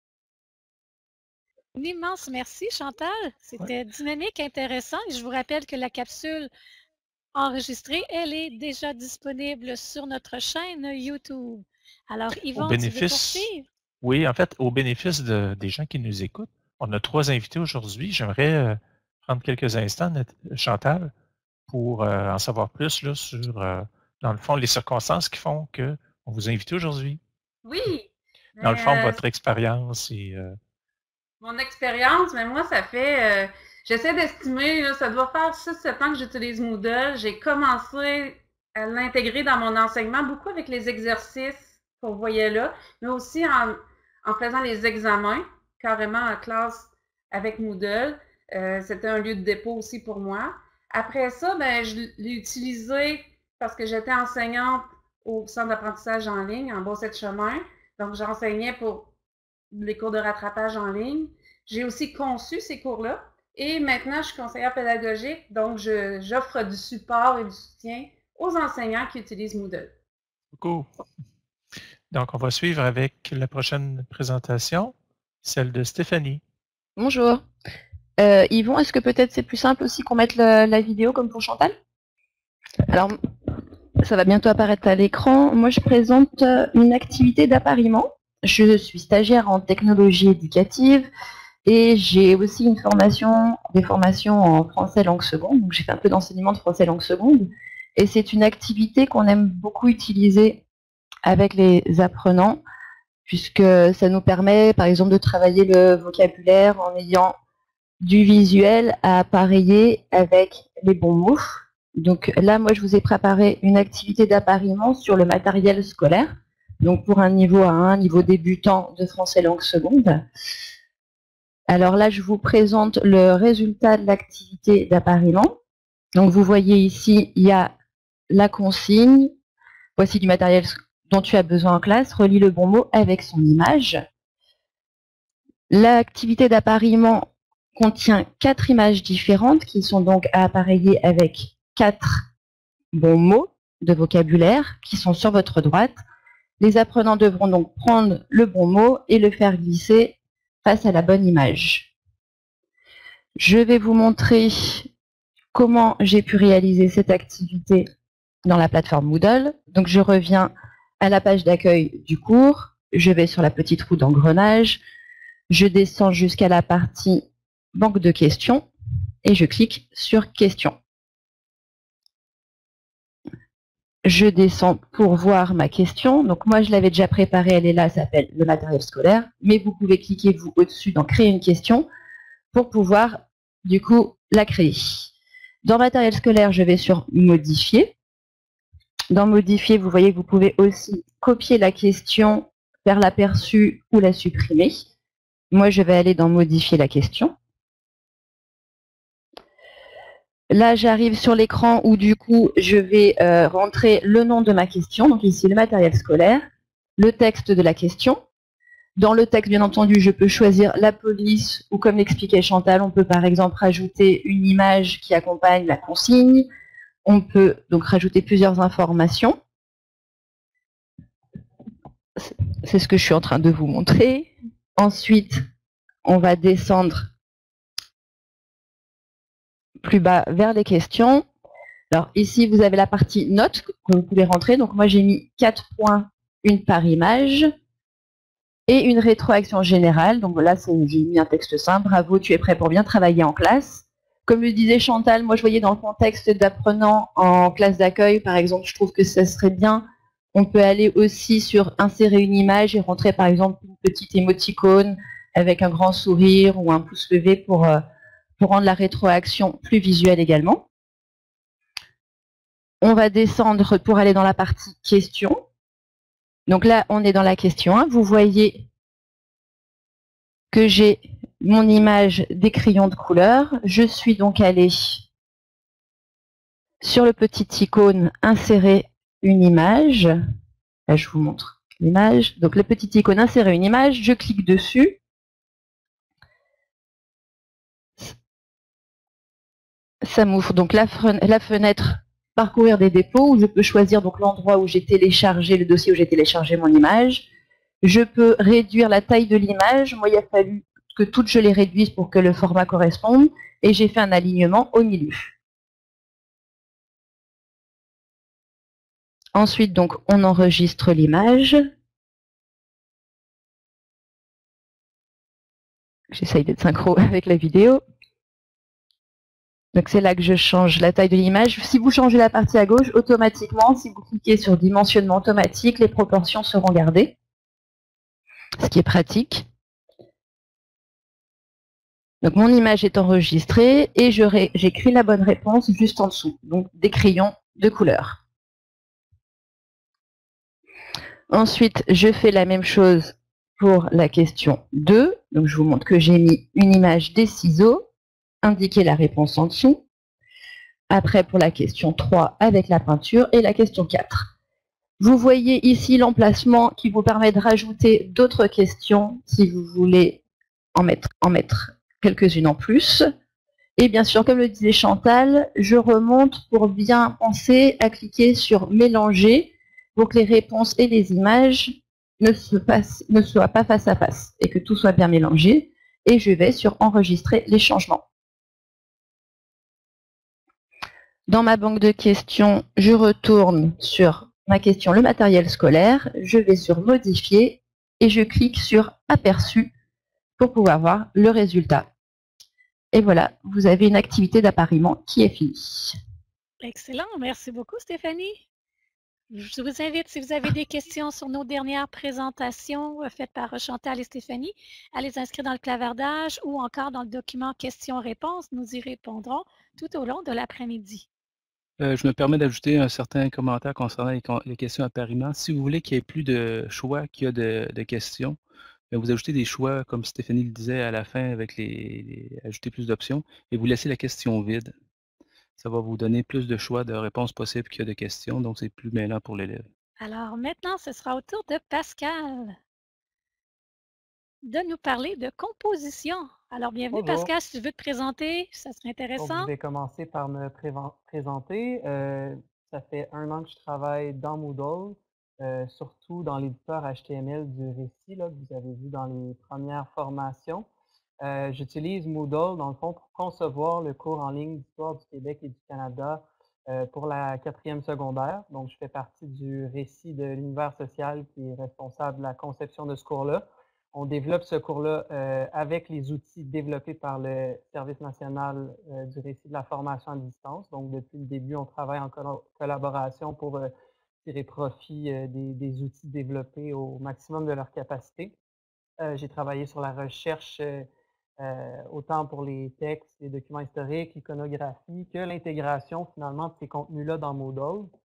Un immense merci, Chantal. C'était ouais. dynamique, intéressant. Et je vous rappelle que la capsule enregistrée, elle est déjà disponible sur notre chaîne YouTube. Alors, Yvon, au bénéfice, tu veux poursuivre? Oui, en fait, au bénéfice de, des gens qui nous écoutent, on a trois invités aujourd'hui. J'aimerais euh, prendre quelques instants, Chantal, pour euh, en savoir plus là, sur, euh, dans le fond, les circonstances qui font qu'on vous a invité aujourd'hui. Oui! Dans le fond, euh, votre expérience et... Euh, Mon expérience, mais moi, ça fait... Euh, j'essaie d'estimer, ça doit faire six sept ans que j'utilise Moodle. J'ai commencé à l'intégrer dans mon enseignement, beaucoup avec les exercices qu'on voyait là, mais aussi en, en faisant les examens, carrément en classe avec Moodle. Euh, c'était un lieu de dépôt aussi pour moi. Après ça, ben, je l'ai utilisé parce que j'étais enseignante au centre d'apprentissage en ligne, en Beauce-et-Chemin. Donc, j'enseignais pour les cours de rattrapage en ligne. J'ai aussi conçu ces cours-là. Et maintenant, je suis conseillère pédagogique, donc j'offre du support et du soutien aux enseignants qui utilisent Moodle. Beaucoup. Donc, on va suivre avec la prochaine présentation, celle de Stéphanie. Bonjour. Euh, Yvon, est-ce que peut-être c'est plus simple aussi qu'on mette la, la vidéo comme pour Chantal? Alors, ça va bientôt apparaître à l'écran. Moi, je présente une activité d'appariement. Je suis stagiaire en technologie éducative et j'ai aussi une formation, des formations en français langue seconde. Donc, j'ai fait un peu d'enseignement de français langue seconde. Et c'est une activité qu'on aime beaucoup utiliser avec les apprenants, puisque ça nous permet, par exemple, de travailler le vocabulaire en ayant du visuel à appareiller avec les bons mots. Donc là, moi, je vous ai préparé une activité d'appariement sur le matériel scolaire. Donc pour un niveau A un, niveau débutant de français langue seconde. Alors là, je vous présente le résultat de l'activité d'appariement. Donc vous voyez ici, il y a la consigne. Voici du matériel dont tu as besoin en classe. Relis le bon mot avec son image. L'activité d'appariement contient quatre images différentes qui sont donc à appareiller avec quatre bons mots de vocabulaire qui sont sur votre droite. Les apprenants devront donc prendre le bon mot et le faire glisser face à la bonne image. Je vais vous montrer comment j'ai pu réaliser cette activité dans la plateforme Moodle. Donc je reviens à la page d'accueil du cours, je vais sur la petite roue d'engrenage, je descends jusqu'à la partie banque de questions et je clique sur questions. Je descends pour voir ma question. Donc moi, je l'avais déjà préparée, elle est là, elle s'appelle le matériel scolaire. Mais vous pouvez cliquer, vous, au-dessus dans créer une question pour pouvoir, du coup, la créer. Dans matériel scolaire, je vais sur modifier. Dans modifier, vous voyez que vous pouvez aussi copier la question, faire l'aperçu ou la supprimer. Moi, je vais aller dans modifier la question. Là, j'arrive sur l'écran où du coup, je vais euh, rentrer le nom de ma question, donc ici le matériel scolaire, le texte de la question. Dans le texte, bien entendu, je peux choisir la police ou comme l'expliquait Chantal, on peut par exemple rajouter une image qui accompagne la consigne. On peut donc rajouter plusieurs informations. C'est ce que je suis en train de vous montrer. Ensuite, on va descendre plus bas vers les questions. Alors ici, vous avez la partie notes que vous pouvez rentrer. Donc moi, j'ai mis quatre points, une par image. Et une rétroaction générale. Donc voilà, j'ai mis un texte simple. Bravo, tu es prêt pour bien travailler en classe. Comme le disait Chantal, moi je voyais dans le contexte d'apprenants en classe d'accueil, par exemple, je trouve que ça serait bien. On peut aller aussi sur insérer une image et rentrer par exemple une petite émoticône avec un grand sourire ou un pouce levé pour, euh, pour rendre la rétroaction plus visuelle également. On va descendre pour aller dans la partie questions. Donc là, on est dans la question un. Vous voyez que j'ai mon image des crayons de couleur. Je suis donc allée sur le petit icône insérer une image. Là, je vous montre l'image. Donc le petit icône insérer une image, je clique dessus. Ça m'ouvre donc la, la fenêtre parcourir des dépôts où je peux choisir donc l'endroit où j'ai téléchargé le dossier où j'ai téléchargé mon image. Je peux réduire la taille de l'image. Moi, il a fallu que toutes je les réduise pour que le format corresponde. Et j'ai fait un alignement au milieu. Ensuite, donc, on enregistre l'image. J'essaye d'être synchro avec la vidéo. Donc c'est là que je change la taille de l'image. Si vous changez la partie à gauche, automatiquement, si vous cliquez sur dimensionnement automatique, les proportions seront gardées, ce qui est pratique. Donc mon image est enregistrée et j'écris la bonne réponse juste en dessous, donc des crayons de couleur. Ensuite, je fais la même chose pour la question deux. Donc je vous montre que j'ai mis une image des ciseaux, indiquer la réponse en dessous. Après, pour la question trois, avec la peinture, et la question quatre. Vous voyez ici l'emplacement qui vous permet de rajouter d'autres questions si vous voulez en mettre, en mettre quelques-unes en plus. Et bien sûr, comme le disait Chantal, je remonte pour bien penser à cliquer sur « Mélanger » pour que les réponses et les images ne, se passent, ne soient pas face à face et que tout soit bien mélangé. Et je vais sur « Enregistrer les changements ». Dans ma banque de questions, je retourne sur ma question, le matériel scolaire, je vais sur modifier et je clique sur aperçu pour pouvoir voir le résultat. Et voilà, vous avez une activité d'appariement qui est finie. Excellent, merci beaucoup Stéphanie. Je vous invite, si vous avez des questions sur nos dernières présentations faites par Chantal et Stéphanie, à les inscrire dans le clavardage ou encore dans le document questions-réponses. Nous y répondrons tout au long de l'après-midi. Euh, je me permets d'ajouter un certain commentaire concernant les, les questions appariement. Si vous voulez qu'il y ait plus de choix qu'il y a de, de questions, vous ajoutez des choix, comme Stéphanie le disait à la fin, avec les, les ajouter plus d'options, et vous laissez la question vide. Ça va vous donner plus de choix de réponses possibles qu'il y a de questions, donc c'est plus mêlant pour l'élève. Alors maintenant, ce sera au tour de Pascal de nous parler de composition. Alors, bienvenue Bonjour. Pascal, si tu veux te présenter, ça serait intéressant. Donc, je vais commencer par me présenter. Euh, ça fait un an que je travaille dans Moodle, euh, surtout dans l'éditeur H T M L du récit là, que vous avez vu dans les premières formations. Euh, J'utilise Moodle, dans le fond, pour concevoir le cours en ligne d'Histoire du Québec et du Canada euh, pour la quatrième secondaire. Donc, je fais partie du récit de l'univers social qui est responsable de la conception de ce cours-là. On développe ce cours-là euh, avec les outils développés par le Service national euh, du récit de la formation à distance. Donc, depuis le début, on travaille en co collaboration pour euh, tirer profit euh, des, des outils développés au maximum de leur capacité. Euh, J'ai travaillé sur la recherche euh, euh, autant pour les textes, les documents historiques, l'iconographie, que l'intégration finalement de ces contenus-là dans Moodle.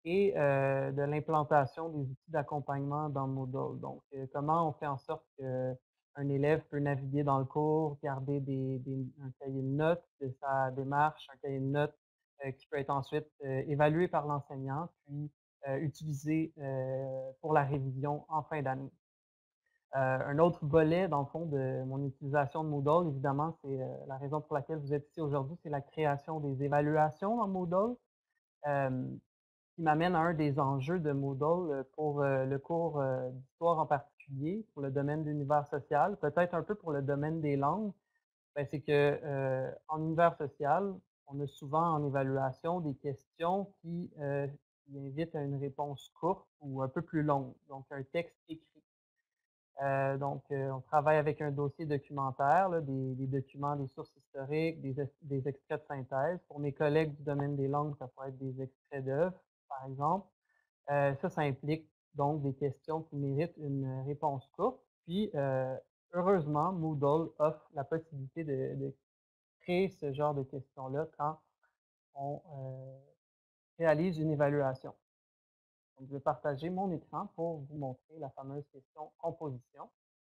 et euh, de l'implantation des outils d'accompagnement dans Moodle. Donc, euh, comment on fait en sorte qu'un élève peut naviguer dans le cours, garder des, des- un cahier de notes de sa démarche, un cahier de notes euh, qui peut être ensuite euh, évalué par l'enseignant, puis euh, utilisé euh, pour la révision en fin d'année. Euh, un autre volet, dans le fond, de mon utilisation de Moodle, évidemment, c'est euh, la raison pour laquelle vous êtes ici aujourd'hui, c'est la création des évaluations dans Moodle, euh, qui m'amène à un des enjeux de Moodle euh, pour euh, le cours euh, d'histoire en particulier, pour le domaine de l'univers social, peut-être un peu pour le domaine des langues. Ben, c'est que euh, en univers social, on a souvent en évaluation des questions qui, euh, qui invitent à une réponse courte ou un peu plus longue, donc un texte écrit. Euh, donc, euh, on travaille avec un dossier documentaire, là, des, des documents, des sources historiques, des, des extraits de synthèse. Pour mes collègues du domaine des langues, ça peut être des extraits d'œuvres, par exemple. Euh, ça, ça implique donc des questions qui méritent une réponse courte. Puis, euh, heureusement, Moodle offre la possibilité de, de créer ce genre de questions-là quand on euh, réalise une évaluation. Donc, je vais partager mon écran pour vous montrer la fameuse question composition.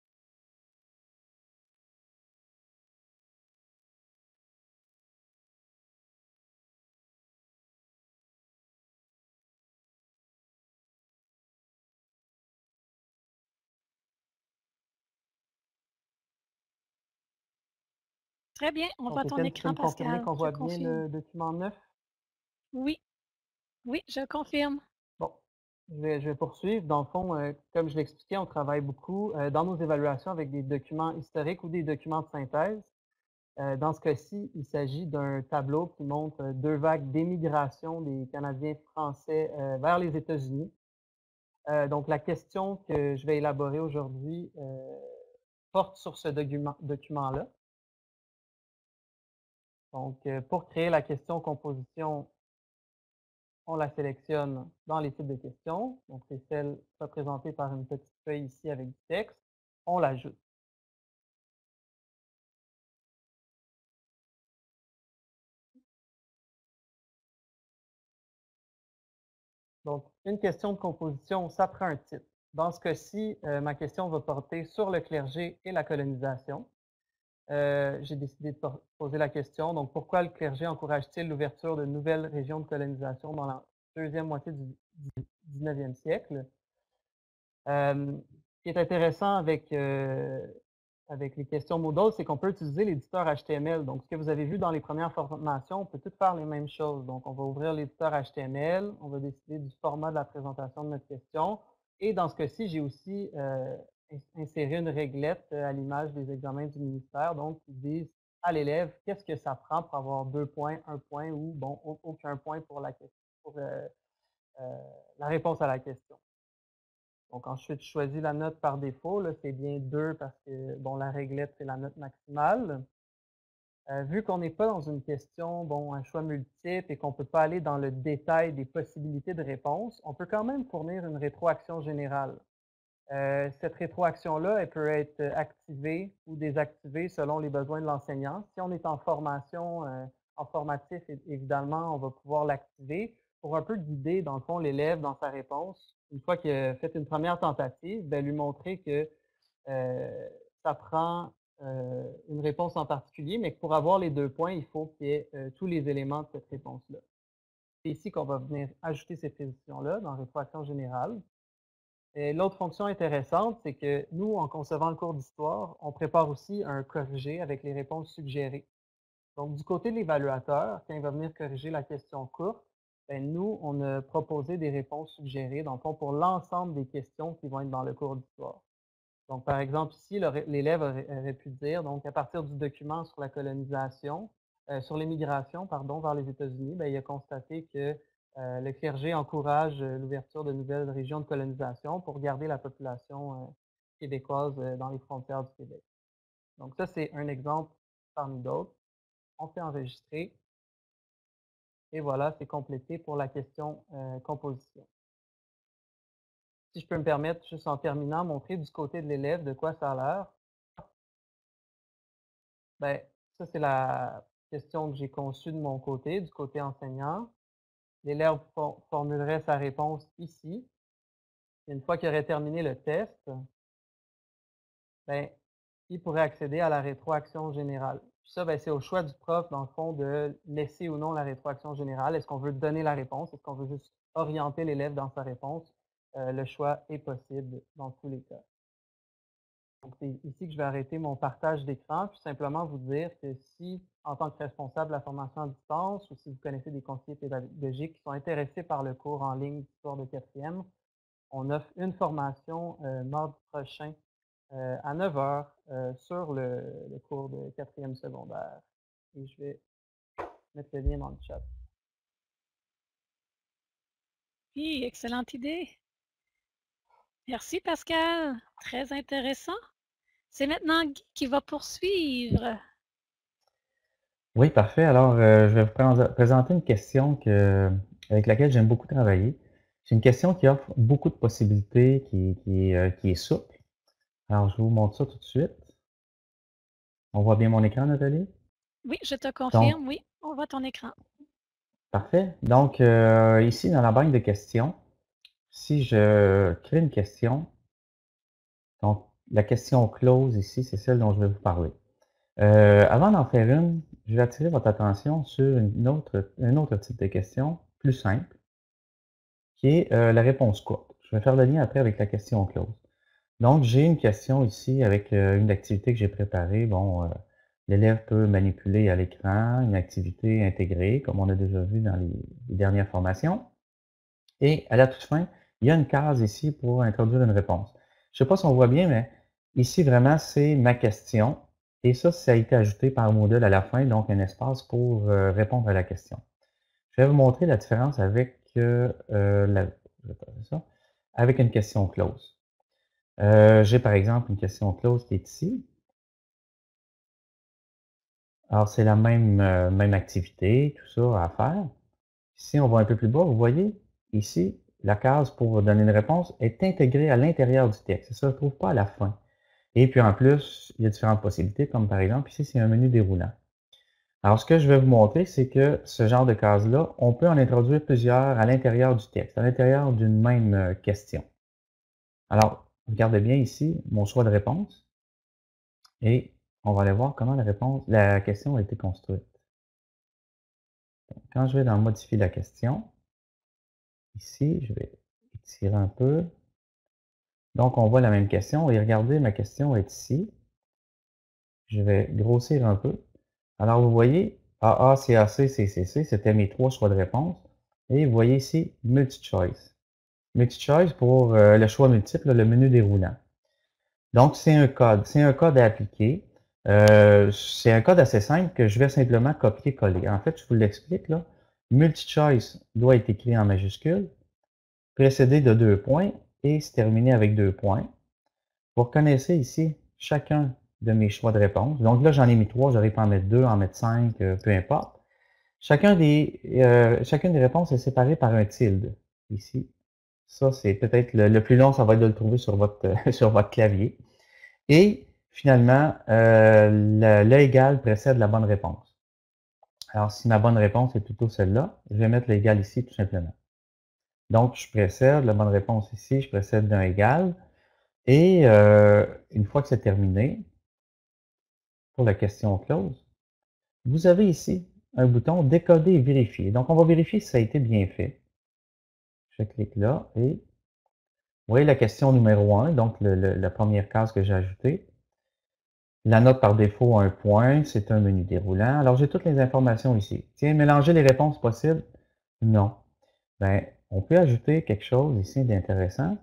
Très bien, on Donc, voit ton Étienne, tu peux écran, me confirmer Pascal. qu'on Je voit bien confirme. le document neuf? Oui, oui, je confirme. Bon, je vais, je vais poursuivre. Dans le fond, euh, comme je l'expliquais, on travaille beaucoup euh, dans nos évaluations avec des documents historiques ou des documents de synthèse. Euh, dans ce cas-ci, il s'agit d'un tableau qui montre euh, deux vagues d'émigration des Canadiens français euh, vers les États-Unis. Euh, donc, la question que je vais élaborer aujourd'hui euh, porte sur ce document, document-là. Donc, euh, pour créer la question composition, on la sélectionne dans les types de questions. Donc, c'est celle représentée par une petite feuille ici avec du texte. On l'ajoute. Donc, une question de composition, ça prend un titre. Dans ce cas-ci, euh, ma question va porter sur le clergé et la colonisation. Euh, j'ai décidé de poser la question, donc pourquoi le clergé encourage-t-il l'ouverture de nouvelles régions de colonisation dans la deuxième moitié du dix-neuvième siècle? Euh, ce qui est intéressant avec, euh, avec les questions Moodle, c'est qu'on peut utiliser l'éditeur H T M L. Donc, ce que vous avez vu dans les premières formations, on peut tout faire les mêmes choses. Donc, on va ouvrir l'éditeur H T M L, on va décider du format de la présentation de notre question. Et dans ce cas-ci, j'ai aussi euh, inséré une réglette euh, à l'image des examens du ministère, donc qui disent à l'élève qu'est-ce que ça prend pour avoir deux points, un point ou, bon, aucun point pour la, pour, euh, euh, la réponse à la question. Donc, ensuite, je choisis la note par défaut. Là, c'est bien deux parce que, bon, la réglette, c'est la note maximale. Euh, vu qu'on n'est pas dans une question, bon, un choix multiple et qu'on ne peut pas aller dans le détail des possibilités de réponse, on peut quand même fournir une rétroaction générale. Euh, cette rétroaction-là, elle peut être activée ou désactivée selon les besoins de l'enseignant. Si on est en formation, euh, en formatif, évidemment, on va pouvoir l'activer pour un peu guider, dans le fond, l'élève dans sa réponse. Une fois qu'il a fait une première tentative, bien, lui montrer que euh, ça prend euh, une réponse en particulier, mais que pour avoir les deux points, il faut qu'il y ait euh, tous les éléments de cette réponse-là. C'est ici qu'on va venir ajouter ces précisions-là dans rétroaction générale. Et l'autre fonction intéressante, c'est que nous, en concevant le cours d'histoire, on prépare aussi un corrigé avec les réponses suggérées. Donc, du côté de l'évaluateur, quand il va venir corriger la question courte, ben, nous, on a proposé des réponses suggérées, dans le fond, pour l'ensemble des questions qui vont être dans le cours d'histoire. Donc, par exemple, ici, l'élève aurait, aurait pu dire, donc, à partir du document sur la colonisation, euh, sur l'immigration, pardon, vers les États-Unis, ben, il a constaté que euh, le clergé encourage euh, l'ouverture de nouvelles régions de colonisation pour garder la population euh, québécoise euh, dans les frontières du Québec. Donc, ça, c'est un exemple parmi d'autres. On fait enregistrer. Et voilà, c'est complété pour la question euh, composition. Si je peux me permettre, juste en terminant, montrer du côté de l'élève de quoi ça a l'air. Ben, ça, c'est la question que j'ai conçue de mon côté, du côté enseignant. l'élève for- formulerait sa réponse ici. Et une fois qu'il aurait terminé le test, ben, il pourrait accéder à la rétroaction générale. Puis ça, ben, c'est au choix du prof, dans le fond, de laisser ou non la rétroaction générale. Est-ce qu'on veut donner la réponse? Est-ce qu'on veut juste orienter l'élève dans sa réponse? Euh, le choix est possible dans tous les cas. Donc, c'est ici que je vais arrêter mon partage d'écran, puis simplement vous dire que si, en tant que responsable de la formation à distance, ou si vous connaissez des conseillers pédagogiques qui sont intéressés par le cours en ligne d'histoire de quatrième, on offre une formation euh, mardi prochain euh, à neuf heures euh, sur le, le cours de quatrième secondaire. Et je vais mettre le lien dans le chat. Oui, excellente idée. Merci Pascal, très intéressant. C'est maintenant Guy qui va poursuivre. Oui, parfait. Alors, euh, je vais vous pré- présenter une question que, avec laquelle j'aime beaucoup travailler. C'est une question qui offre beaucoup de possibilités, qui, qui, euh, qui est souple. Alors, je vous montre ça tout de suite. On voit bien mon écran, Nathalie? Oui, je te Donc, confirme, oui, on voit ton écran. parfait. Donc, euh, ici, dans la banque de questions, si je crée une question, donc la question close ici, c'est celle dont je vais vous parler. Euh, avant d'en faire une, je vais attirer votre attention sur une autre, un autre type de question, plus simple, qui est euh, la réponse courte. Je vais faire le lien après avec la question close. Donc, j'ai une question ici avec euh, une activité que j'ai préparée. Bon, euh, l'élève peut manipuler à l'écran une activité intégrée, comme on a déjà vu dans les, les dernières formations. Et à la toute fin, il y a une case ici pour introduire une réponse. Je ne sais pas si on voit bien, mais ici, vraiment, c'est ma question. Et ça, ça a été ajouté par Moodle à la fin, donc un espace pour euh, répondre à la question. Je vais vous montrer la différence avec, euh, la, je vais passer ça, avec une question close. Euh, j'ai par exemple une question close qui est ici. Alors, c'est la même, euh, même activité, tout ça à faire. Si on va un peu plus bas, vous voyez, ici, la case pour donner une réponse est intégrée à l'intérieur du texte. Ça ne se trouve pas à la fin. Et puis en plus, il y a différentes possibilités, comme par exemple, ici, c'est un menu déroulant. Alors, ce que je vais vous montrer, c'est que ce genre de case-là, on peut en introduire plusieurs à l'intérieur du texte, à l'intérieur d'une même euh, question. Alors, regardez bien ici mon choix de réponse et on va aller voir comment la réponse, la question a été construite. Donc, quand je vais dans modifier la question, ici, je vais étirer un peu. Donc, on voit la même question et regardez, ma question est ici. Je vais grossir un peu. Alors, vous voyez, A A, C A C, C C C, c'était mes trois choix de réponse. Et vous voyez ici, multi-choice. Multi-choice pour euh, le choix multiple, le menu déroulant. Donc, c'est un code. C'est un code à appliquer. Euh, c'est un code assez simple que je vais simplement copier-coller. En fait, je vous l'explique là. Multi-choice doit être écrit en majuscule, précédé de deux points et se terminer avec deux points. Vous reconnaissez ici chacun de mes choix de réponse. Donc là, j'en ai mis trois, j'aurais pu en mettre deux, en mettre cinq, euh, peu importe. Chacun des, euh, chacune des réponses est séparée par un tilde, ici. Ça, c'est peut-être le, le plus long, ça va être de le trouver sur votre, sur votre clavier. Et finalement, euh, le, le égal précède la bonne réponse. Alors, si ma bonne réponse est plutôt celle-là, je vais mettre l'égal ici tout simplement. Donc, je précède la bonne réponse ici, je précède d'un égal. Et euh, une fois que c'est terminé, pour la question close, vous avez ici un bouton décoder et vérifier. Donc, on va vérifier si ça a été bien fait. Je clique là et vous voyez la question numéro un, donc le, le, la première case que j'ai ajoutée. La note par défaut, un point, c'est un menu déroulant. Alors, j'ai toutes les informations ici. Tiens, mélanger les réponses possibles? Non. Ben, on peut ajouter quelque chose ici d'intéressant.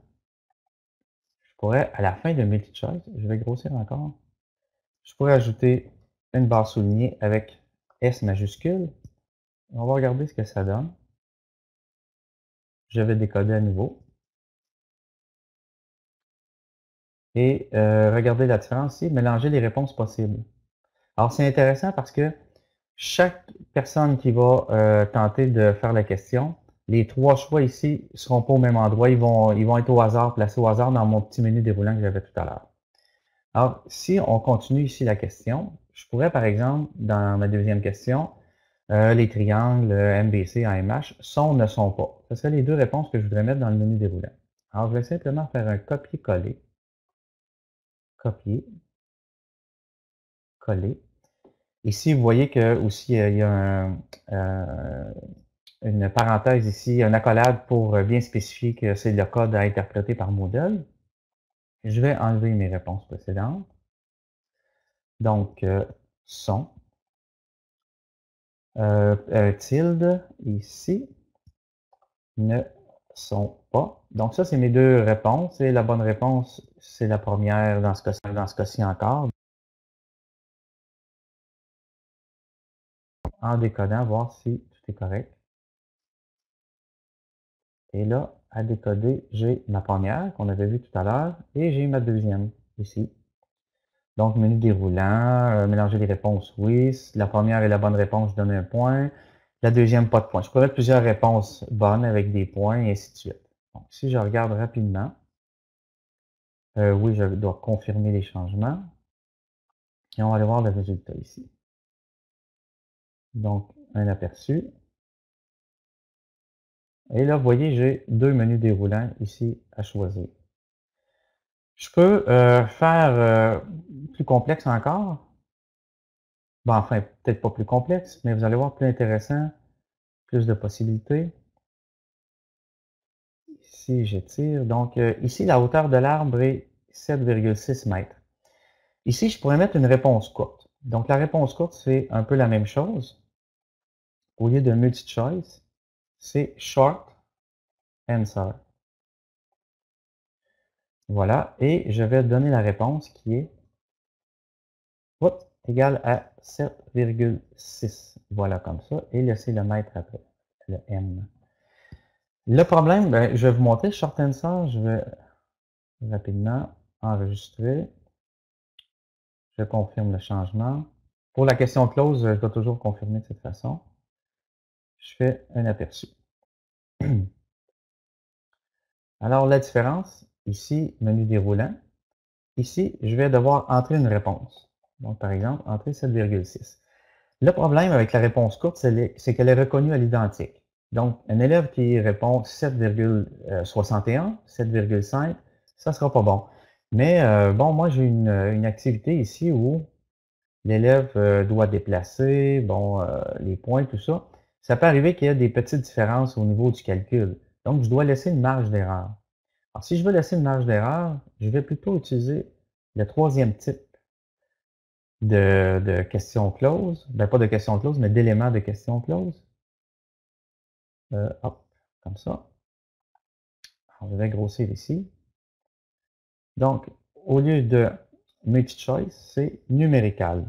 Je pourrais, à la fin de multi-choice, je vais grossir encore. Je pourrais ajouter une barre soulignée avec S majuscule. On va regarder ce que ça donne. Je vais décoder à nouveau. Et euh, regardez la différence ici, mélanger les réponses possibles. Alors, c'est intéressant parce que chaque personne qui va euh, tenter de faire la question, les trois choix ici ne seront pas au même endroit. Ils vont, ils vont être au hasard, placés au hasard dans mon petit menu déroulant que j'avais tout à l'heure. Alors, si on continue ici la question, je pourrais, par exemple, dans ma deuxième question, euh, les triangles, M B C, A M H, sont, ne sont pas. Ce sont les deux réponses que je voudrais mettre dans le menu déroulant. Alors, je vais simplement faire un copier-coller. Copier. Coller. Ici, vous voyez que aussi il y a un, euh, une parenthèse ici, une accolade pour bien spécifier que c'est le code à interpréter par Moodle. Je vais enlever mes réponses précédentes. Donc, euh, sont, euh, euh, tilde, ici, ne sont pas. Donc, ça, c'est mes deux réponses. Et la bonne réponse, c'est la première dans ce cas-ci, dans ce cas-ci encore. En décodant, voir si tout est correct. Et là, à décoder, j'ai ma première qu'on avait vue tout à l'heure et j'ai ma deuxième ici. Donc, menu déroulant, euh, mélanger les réponses, oui. Si la première est la bonne réponse, je donne un point. La deuxième, pas de point. Je pourrais mettre plusieurs réponses bonnes avec des points et ainsi de suite. Donc, si je regarde rapidement, euh, oui, je dois confirmer les changements. Et on va aller voir le résultat ici. Donc, un aperçu. Et là, vous voyez, j'ai deux menus déroulants ici à choisir. Je peux euh, faire euh, plus complexe encore. Bon, enfin, peut-être pas plus complexe, mais vous allez voir plus intéressant, plus de possibilités. Ici, j'étire. Donc, euh, ici, la hauteur de l'arbre est sept virgule six mètres. Ici, je pourrais mettre une réponse courte. Donc, la réponse courte, c'est un peu la même chose. Au lieu de multi-choice, c'est short answer. Voilà, et je vais donner la réponse qui est oups, égale à sept virgule six. Voilà, comme ça, et laisser le mètre après, le M. Le problème, ben, je vais vous montrer short answer. Je vais rapidement enregistrer. Je confirme le changement. Pour la question close, je dois toujours confirmer de cette façon. Je fais un aperçu. Alors, la différence, ici, menu déroulant. Ici, je vais devoir entrer une réponse. Donc, par exemple, entrer sept virgule six. Le problème avec la réponse courte, c'est qu'elle est reconnue à l'identique. Donc, un élève qui répond sept virgule soixante et un, sept virgule cinq, ça ne sera pas bon. Mais euh, bon, moi, j'ai une, une activité ici où l'élève euh, doit déplacer, bon, euh, les points, tout ça. Ça peut arriver qu'il y ait des petites différences au niveau du calcul. Donc, je dois laisser une marge d'erreur. Alors, si je veux laisser une marge d'erreur, je vais plutôt utiliser le troisième type de, de question close. Ben, pas de question close, mais d'éléments de question close. Euh, hop, comme ça. Alors, je vais grossir ici. Donc, au lieu de multi-choice, c'est numérical.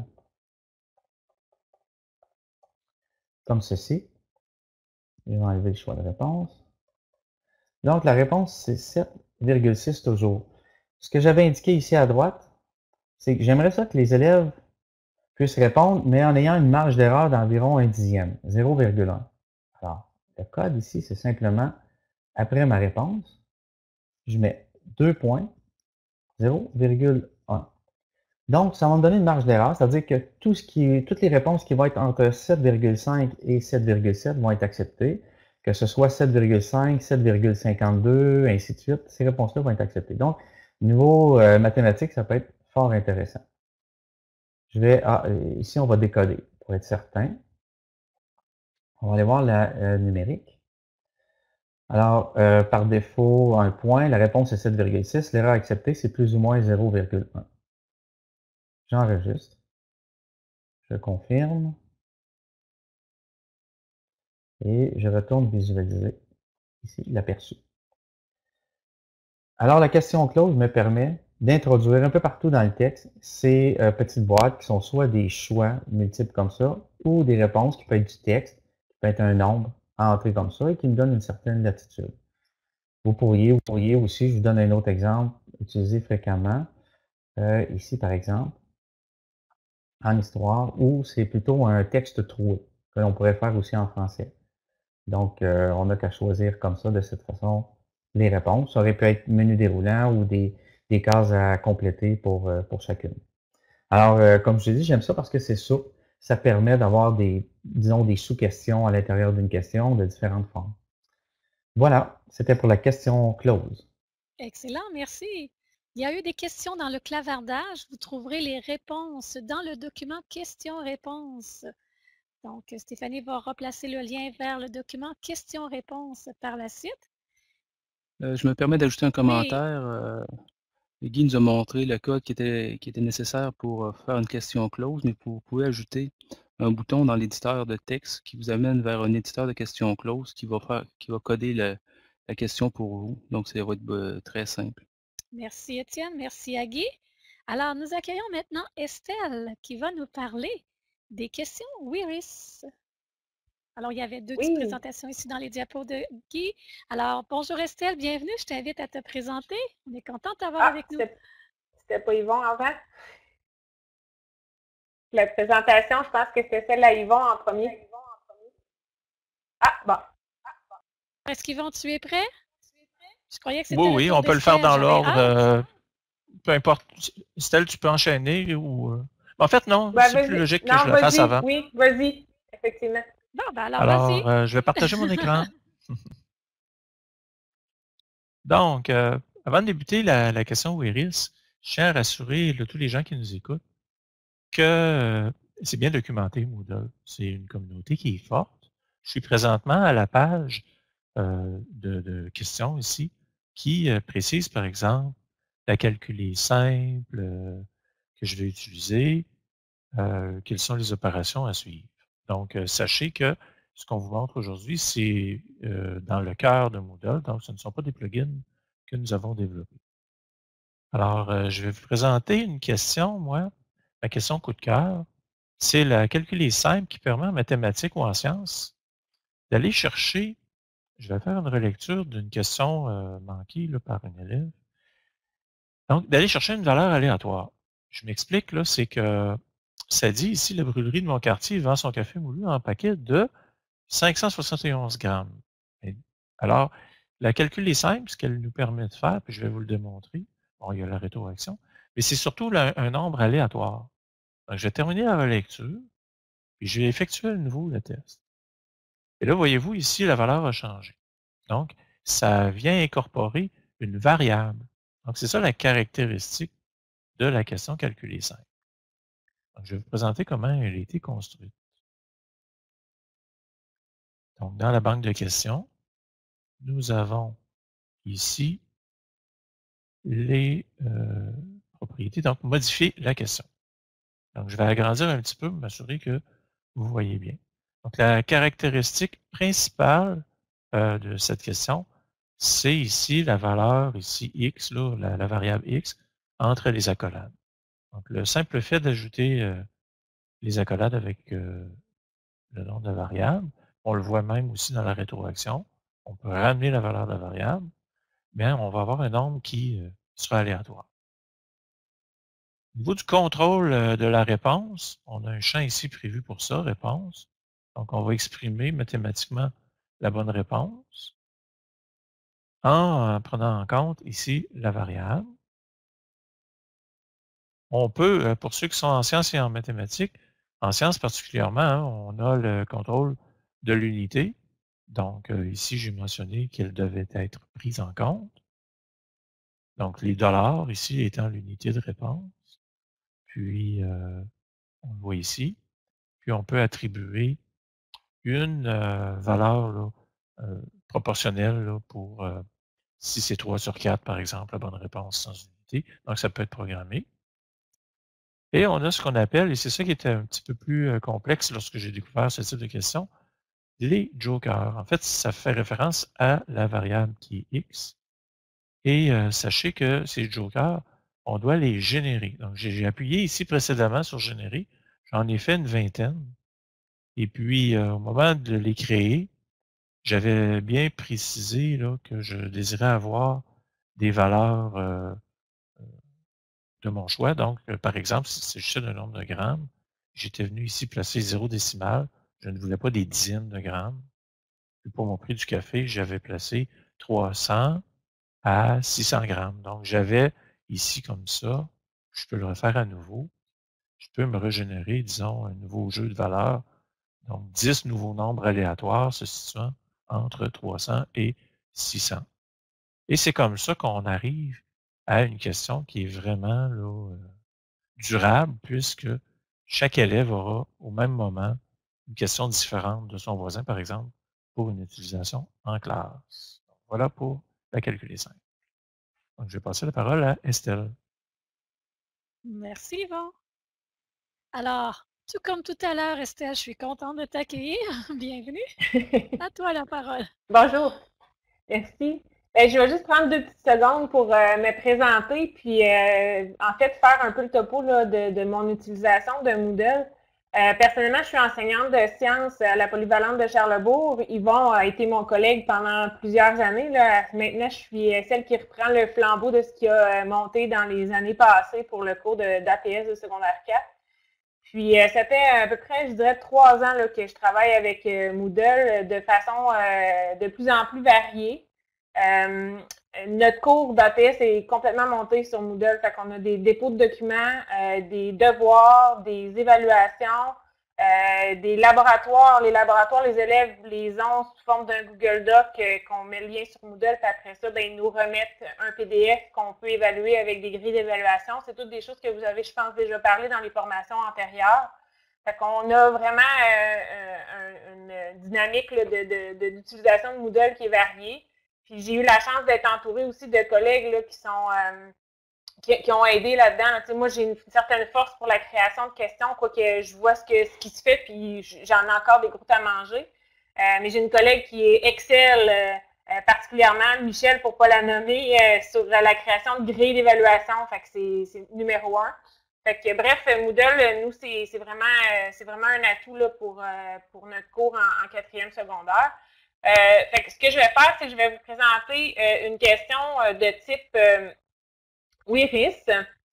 Comme ceci. Je vais enlever le choix de réponse. Donc, la réponse, c'est sept virgule six toujours. Ce que j'avais indiqué ici à droite, c'est que j'aimerais ça que les élèves puissent répondre, mais en ayant une marge d'erreur d'environ un dixième, zéro virgule un. Alors, le code ici, c'est simplement, après ma réponse, je mets deux points, zéro virgule un. Donc, ça va me donner une marge d'erreur, c'est-à-dire que tout ce qui, toutes les réponses qui vont être entre sept virgule cinq et sept virgule sept vont être acceptées, que ce soit sept virgule cinq, sept virgule cinquante-deux, ainsi de suite, ces réponses-là vont être acceptées. Donc, niveau euh, mathématique, ça peut être fort intéressant. Je vais, ah, ici, on va décoder pour être certain. On va aller voir la euh, numérique. Alors, euh, par défaut, un point, la réponse est sept virgule six, l'erreur acceptée, c'est plus ou moins zéro virgule un. J'enregistre. Je confirme. Et je retourne visualiser ici l'aperçu. Alors, la question close me permet d'introduire un peu partout dans le texte ces euh, petites boîtes qui sont soit des choix multiples comme ça, ou des réponses qui peuvent être du texte, qui peut être un nombre à entrer comme ça et qui me donne une certaine latitude. Vous pourriez, vous pourriez aussi, je vous donne un autre exemple, utiliser fréquemment, euh, ici par exemple, en histoire, où c'est plutôt un texte troué, que l'on pourrait faire aussi en français. Donc, euh, on n'a qu'à choisir comme ça, de cette façon, les réponses. Ça aurait pu être menu déroulant ou des, des cases à compléter pour, euh, pour chacune. Alors, euh, comme je l'ai dit, j'aime ça parce que c'est souple. ça permet d'avoir des, disons, des sous-questions à l'intérieur d'une question de différentes formes. Voilà, c'était pour la question close. Excellent, merci. Il y a eu des questions dans le clavardage. Vous trouverez les réponses dans le document questions-réponses. Donc, Stéphanie va replacer le lien vers le document questions-réponses par la suite. Euh, je me permets d'ajouter un Oui, commentaire. euh, Guy nous a montré le code qui était, qui était nécessaire pour euh, faire une question close, mais vous pouvez ajouter un bouton dans l'éditeur de texte qui vous amène vers un éditeur de questions close qui va faire, qui va coder le- la question pour vous. Donc, ça va être euh, très simple. merci Étienne, merci à Guy. Alors, nous accueillons maintenant Estelle qui va nous parler des questions Wiris. Alors, il y avait deux petites Oui, présentations ici dans les diapos de Guy. Alors, bonjour Estelle, bienvenue. Je t'invite à te présenter. On est content de t'avoir ah, avec nous. c'était c'était pas Yvon avant. La présentation, je pense que c'était celle à Yvon en premier. Ah, bon. Est-ce qu'Yvon, tu es prêt? Je croyais que c'était Oui, le oui, tour on peut le faire d'Estelle. dans J'avais l'ordre. hâte. euh, peu importe. Estelle, tu peux enchaîner ou. euh, En fait, non, Ben, c'est plus vas-y. logique que Non, je le fasse vas-y. avant. Oui, vas-y. Effectivement. Bon, ben alors, vas-y. Alors, euh, je vais partager mon écran. Donc, euh, avant de débuter la, la question Wiris, je tiens à rassurer là, tous les gens qui nous écoutent que euh, c'est bien documenté, Moodle. C'est une communauté qui est forte. Je suis présentement à la page euh, de, de questions ici qui euh, précise, par exemple, la calculée simple euh, que je vais utiliser, euh, quelles sont les opérations à suivre. Donc, euh, sachez que ce qu'on vous montre aujourd'hui, c'est euh, dans le cœur de Moodle, donc ce ne sont pas des plugins que nous avons développés. Alors, euh, je vais vous présenter une question, moi, ma question coup de cœur. C'est la calculée simple qui permet en mathématiques ou en sciences d'aller chercher, je vais faire une relecture d'une question euh, manquée là, par un élève. Donc, d'aller chercher une valeur aléatoire. Je m'explique, là, c'est que ça dit ici, la brûlerie de mon quartier vend son café moulu en paquet de cinq cent soixante et onze grammes. Et alors, la calcul est simple, ce qu'elle nous permet de faire, puis je vais vous le démontrer. Bon, il y a la rétroaction, mais c'est surtout là, un nombre aléatoire. Donc, je vais terminer la relecture, puis je vais effectuer à nouveau le test. Et là, voyez-vous, ici, la valeur a changé. Donc, ça vient incorporer une variable. Donc, c'est ça la caractéristique de la question calculée simple. Donc, je vais vous présenter comment elle a été construite. Donc, dans la banque de questions, nous avons ici les euh, propriétés. Donc, modifier la question. Donc, je vais agrandir un petit peu pour m'assurer que vous voyez bien. Donc, la caractéristique principale euh, de cette question, c'est ici la valeur, ici x, là, la, la variable x, entre les accolades. Donc, le simple fait d'ajouter euh, les accolades avec euh, le nom de la variable, on le voit même aussi dans la rétroaction, on peut ramener la valeur de la variable, mais on va avoir un nombre qui euh, sera aléatoire. Au niveau du contrôle euh, de la réponse, on a un champ ici prévu pour ça, réponse. Donc, on va exprimer mathématiquement la bonne réponse en euh, prenant en compte ici la variable. On peut, euh, pour ceux qui sont en sciences et en mathématiques, en sciences particulièrement, hein, on a le contrôle de l'unité. Donc, euh, ici, j'ai mentionné qu'elle devait être prise en compte. Donc, les dollars, ici, étant l'unité de réponse. Puis, euh, on le voit ici. Puis, on peut attribuer une euh, valeur là, euh, proportionnelle là, pour euh, si c'est trois sur quatre, par exemple, la bonne réponse sans unité. Donc, ça peut être programmé. Et on a ce qu'on appelle, et c'est ça qui était un petit peu plus euh, complexe lorsque j'ai découvert ce type de question, les jokers. En fait, ça fait référence à la variable qui est x. Et euh, sachez que ces jokers, on doit les générer. Donc, j'ai appuyé ici précédemment sur générer. J'en ai fait une vingtaine. Et puis, euh, au moment de les créer, j'avais bien précisé là, que je désirais avoir des valeurs euh, de mon choix. Donc, euh, par exemple, si c'est juste un nombre de grammes, j'étais venu ici placer zéro décimal. Je ne voulais pas des dizaines de grammes. Puis pour mon prix du café, j'avais placé trois cents à six cents grammes. Donc, j'avais ici comme ça, je peux le refaire à nouveau, je peux me régénérer, disons, un nouveau jeu de valeur. Donc, dix nouveaux nombres aléatoires se situant entre trois cents et six cents. Et c'est comme ça qu'on arrive à une question qui est vraiment là, euh, durable, puisque chaque élève aura au même moment une question différente de son voisin, par exemple, pour une utilisation en classe. Donc, voilà pour la calculer simple. Donc, je vais passer la parole à Estelle. Merci, Yvon. Alors, tout comme tout à l'heure, Estelle, je suis contente de t'accueillir. Bienvenue. À toi la parole. Bonjour. Merci. Ben, je vais juste prendre deux petites secondes pour euh, me présenter, puis euh, en fait faire un peu le topo là, de, de mon utilisation de Moodle. Euh, personnellement, je suis enseignante de sciences à la polyvalente de Charlebourg. Yvon a été mon collègue pendant plusieurs années. Là. Maintenant, je suis celle qui reprend le flambeau de ce qui a monté dans les années passées pour le cours d'A P S de secondaire quatre. Puis, euh, ça fait à peu près, je dirais, trois ans là, que je travaille avec euh, Moodle de façon euh, de plus en plus variée. Euh, notre cours d'A P S est complètement monté sur Moodle. Fait qu'on a des dépôts de documents, euh, des devoirs, des évaluations, euh, des laboratoires. Les laboratoires, les élèves les ont sous forme d'un Google Doc euh, qu'on met le lien sur Moodle. Puis après ça, ben, ils nous remettent un P D F qu'on peut évaluer avec des grilles d'évaluation. C'est toutes des choses que vous avez, je pense, déjà parlé dans les formations antérieures. Fait qu'on a vraiment euh, une dynamique là, de, de, d'utilisation de Moodle qui est variée. Puis j'ai eu la chance d'être entourée aussi de collègues là, qui sont euh, qui, qui ont aidé là-dedans. Là. Tu sais, moi, j'ai une certaine force pour la création de questions, quoique je vois ce, que, ce qui se fait, puis j'en ai encore des croûtes à manger. Euh, mais j'ai une collègue qui est excelle, euh, particulièrement, Michel, pour ne pas la nommer, euh, sur la création de grilles d'évaluation. Fait que c'est numéro un. Fait que bref, Moodle, nous, c'est vraiment, euh, vraiment un atout là, pour, euh, pour notre cours en, en quatrième secondaire. Euh, fait que ce que je vais faire, c'est que je vais vous présenter euh, une question euh, de type euh, WIRIS.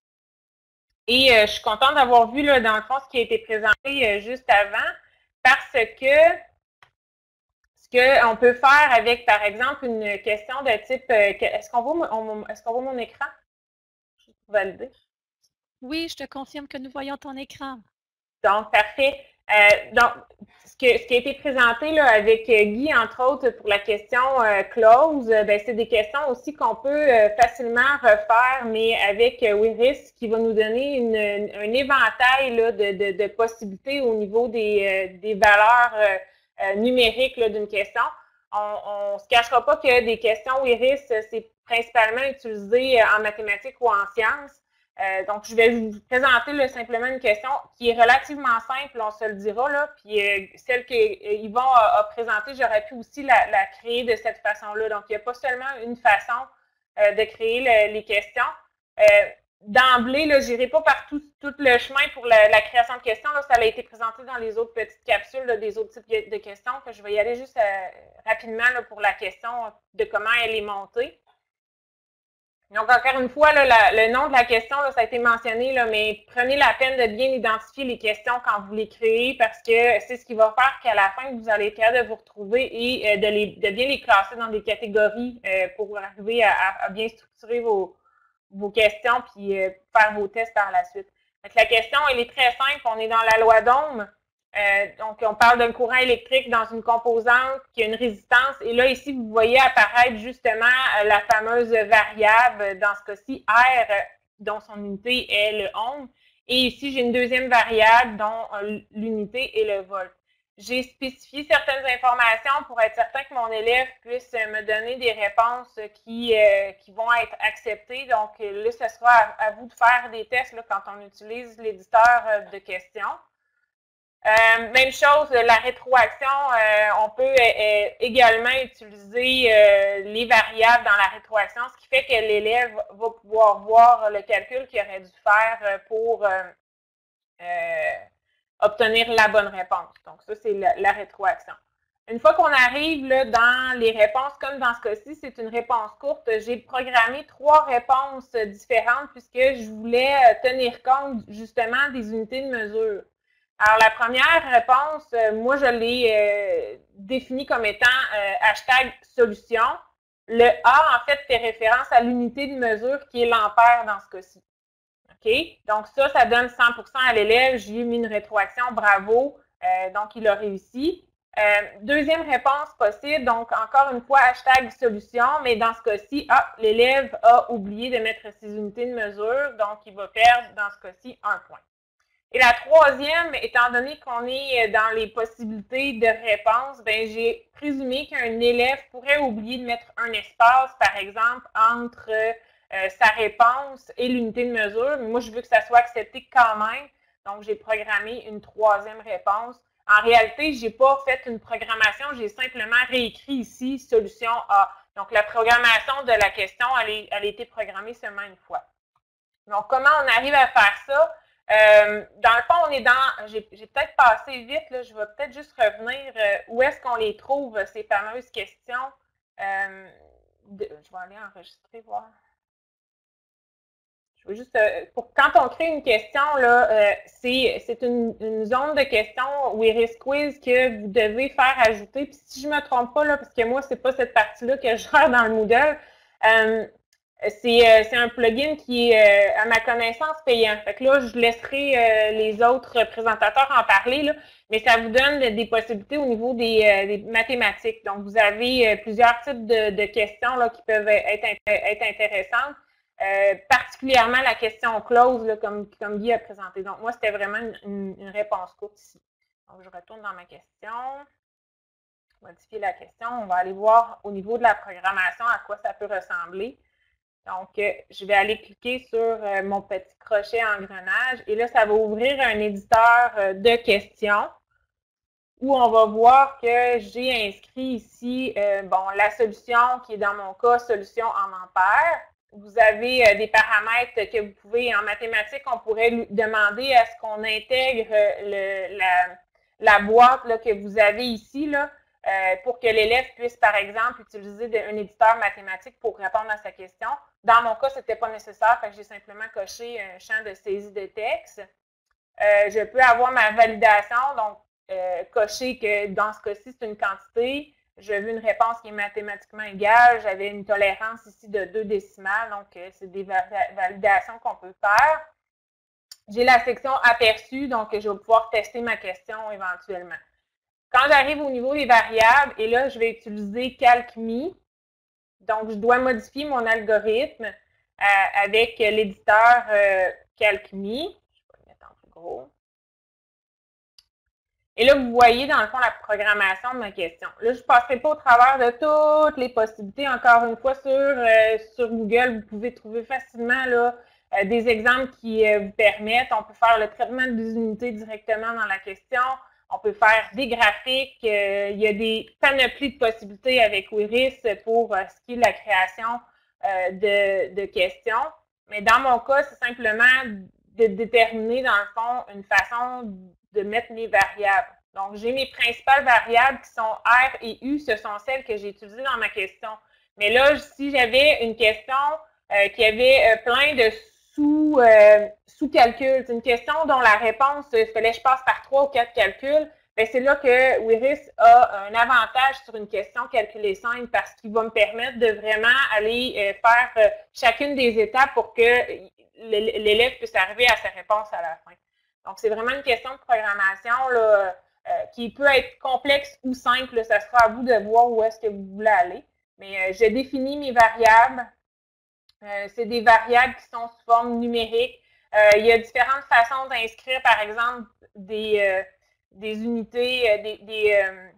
Et euh, je suis contente d'avoir vu, là, dans le fond, ce qui a été présenté euh, juste avant, parce que ce qu'on peut faire avec, par exemple, une question de type euh, est-ce qu'on voit, est-ce qu'on voit mon écran? Juste pour valider. Oui, je te confirme que nous voyons ton écran. Donc, parfait. Euh, donc, ce, que, ce qui a été présenté là, avec Guy, entre autres, pour la question euh, close, ben, c'est des questions aussi qu'on peut euh, facilement refaire, mais avec euh, WIRIS, qui va nous donner une, un éventail là, de, de, de possibilités au niveau des, euh, des valeurs euh, euh, numériques d'une question. On ne se cachera pas que des questions WIRIS, c'est principalement utilisé en mathématiques ou en sciences. Euh, donc, je vais vous présenter là, simplement une question qui est relativement simple, on se le dira, là, puis euh, celle qu'Yvon a, a présentée, j'aurais pu aussi la, la créer de cette façon-là. Donc, il n'y a pas seulement une façon euh, de créer le, les questions. Euh, D'emblée, je n'irai pas par tout, tout le chemin pour la, la création de questions. Là, ça a été présenté dans les autres petites capsules là, des autres types de questions. Que je vais y aller juste euh, rapidement là, pour la question de comment elle est montée. Donc, encore une fois, là, la, le nom de la question, là, ça a été mentionné, là, mais prenez la peine de bien identifier les questions quand vous les créez parce que c'est ce qui va faire qu'à la fin, vous allez être capable de vous retrouver et euh, de, les, de bien les classer dans des catégories euh, pour arriver à, à bien structurer vos, vos questions puis euh, faire vos tests par la suite. Donc, la question, elle est très simple. On est dans la loi d'Ohm. Euh, donc, on parle d'un courant électrique dans une composante qui a une résistance. Et là, ici, vous voyez apparaître justement euh, la fameuse variable, dans ce cas-ci, R, dont son unité est le ohm. Et ici, j'ai une deuxième variable dont euh, l'unité est le volt. J'ai spécifié certaines informations pour être certain que mon élève puisse me donner des réponses qui, euh, qui vont être acceptées. Donc, là, ce sera à, à vous de faire des tests là, quand on utilise l'éditeur de questions. Euh, même chose, la rétroaction, euh, on peut euh, également utiliser euh, les variables dans la rétroaction, ce qui fait que l'élève va pouvoir voir le calcul qu'il aurait dû faire pour euh, euh, obtenir la bonne réponse. Donc, ça, c'est la, la rétroaction. Une fois qu'on arrive là, dans les réponses, comme dans ce cas-ci, c'est une réponse courte, j'ai programmé trois réponses différentes puisque je voulais tenir compte justement des unités de mesure. Alors, la première réponse, euh, moi, je l'ai euh, définie comme étant euh, hashtag solution. Le A, en fait, fait référence à l'unité de mesure qui est l'ampère dans ce cas-ci. OK? Donc, ça, ça donne cent pour cent à l'élève. J'ai mis une rétroaction, bravo. Euh, donc, il a réussi. Euh, deuxième réponse possible, donc encore une fois, hashtag solution, mais dans ce cas-ci, ah, l'élève a oublié de mettre ses unités de mesure, donc il va perdre dans ce cas-ci un point. Et la troisième, étant donné qu'on est dans les possibilités de réponse, ben, j'ai présumé qu'un élève pourrait oublier de mettre un espace, par exemple, entre euh, sa réponse et l'unité de mesure. Mais moi, je veux que ça soit accepté quand même, donc j'ai programmé une troisième réponse. En réalité, je n'ai pas fait une programmation, j'ai simplement réécrit ici solution A. Donc, la programmation de la question, elle, est, elle a été programmée seulement une fois. Donc, comment on arrive à faire ça? Euh, dans le fond, on est dans, j'ai peut-être passé vite, là, je vais peut-être juste revenir, euh, où est-ce qu'on les trouve, ces fameuses questions. Euh, de, je vais aller enregistrer, voir. Je veux juste, euh, pour, quand on crée une question, là, euh, c'est une, une zone de questions Wiris Quiz que vous devez faire ajouter. Puis si je ne me trompe pas, là, parce que moi, ce n'est pas cette partie-là que je gère dans le Moodle, euh, c'est un plugin qui est, euh, à ma connaissance, payant. Fait que là, je laisserai euh, les autres présentateurs en parler, là, mais ça vous donne des possibilités au niveau des, euh, des mathématiques. Donc, vous avez euh, plusieurs types de, de questions là, qui peuvent être, être intéressantes. Euh, particulièrement la question close, là, comme, comme Guy a présenté. Donc, moi, c'était vraiment une, une réponse courte ici. Donc, je retourne dans ma question. Modifier la question. On va aller voir au niveau de la programmation à quoi ça peut ressembler. Donc, euh, je vais aller cliquer sur euh, mon petit crochet engrenage et là, ça va ouvrir un éditeur euh, de questions où on va voir que j'ai inscrit ici euh, bon, la solution qui est dans mon cas, solution en ampères. Vous avez euh, des paramètres que vous pouvez, en mathématiques, on pourrait lui demander à ce qu'on intègre le, la, la boîte là, que vous avez ici là, euh, pour que l'élève puisse, par exemple, utiliser de, un éditeur mathématique pour répondre à sa question. Dans mon cas, ce n'était pas nécessaire, j'ai simplement coché un champ de saisie de texte. Euh, je peux avoir ma validation, donc euh, cocher que dans ce cas-ci, c'est une quantité. Je veux une réponse qui est mathématiquement égale. J'avais une tolérance ici de deux décimales, donc euh, c'est des validations qu'on peut faire. J'ai la section aperçu, donc je vais pouvoir tester ma question éventuellement. Quand j'arrive au niveau des variables, et là, je vais utiliser CalcMe. Donc, je dois modifier mon algorithme euh, avec l'éditeur euh, CalcMe. Je vais le mettre en plus gros. Et là, vous voyez, dans le fond, la programmation de ma question. Là, je ne passerai pas au travers de toutes les possibilités. Encore une fois, sur, euh, sur Google, vous pouvez trouver facilement là, euh, des exemples qui euh, vous permettent. On peut faire le traitement des unités directement dans la question. On peut faire des graphiques. Euh, il y a des panoplies de possibilités avec Wiris pour euh, ce qui est la création euh, de, de questions. Mais dans mon cas, c'est simplement de déterminer, dans le fond, une façon de mettre mes variables. Donc, j'ai mes principales variables qui sont R et U, ce sont celles que j'ai utilisées dans ma question. Mais là, si j'avais une question euh, qui avait euh, plein de sous, euh, sous-calculs, c'est une question dont la réponse, il fallait que je passe par trois ou quatre calculs, c'est là que Wiris a un avantage sur une question calculée simple parce qu'il va me permettre de vraiment aller euh, faire euh, chacune des étapes pour que l'élève puisse arriver à sa réponse à la fin. Donc, c'est vraiment une question de programmation là, euh, qui peut être complexe ou simple. Là, ça sera à vous de voir où est-ce que vous voulez aller. Mais euh, je définis mes variables. Euh, c'est des variables qui sont sous forme numérique. Euh, il y a différentes façons d'inscrire, par exemple, des, euh, des unités, euh, des, des, euh,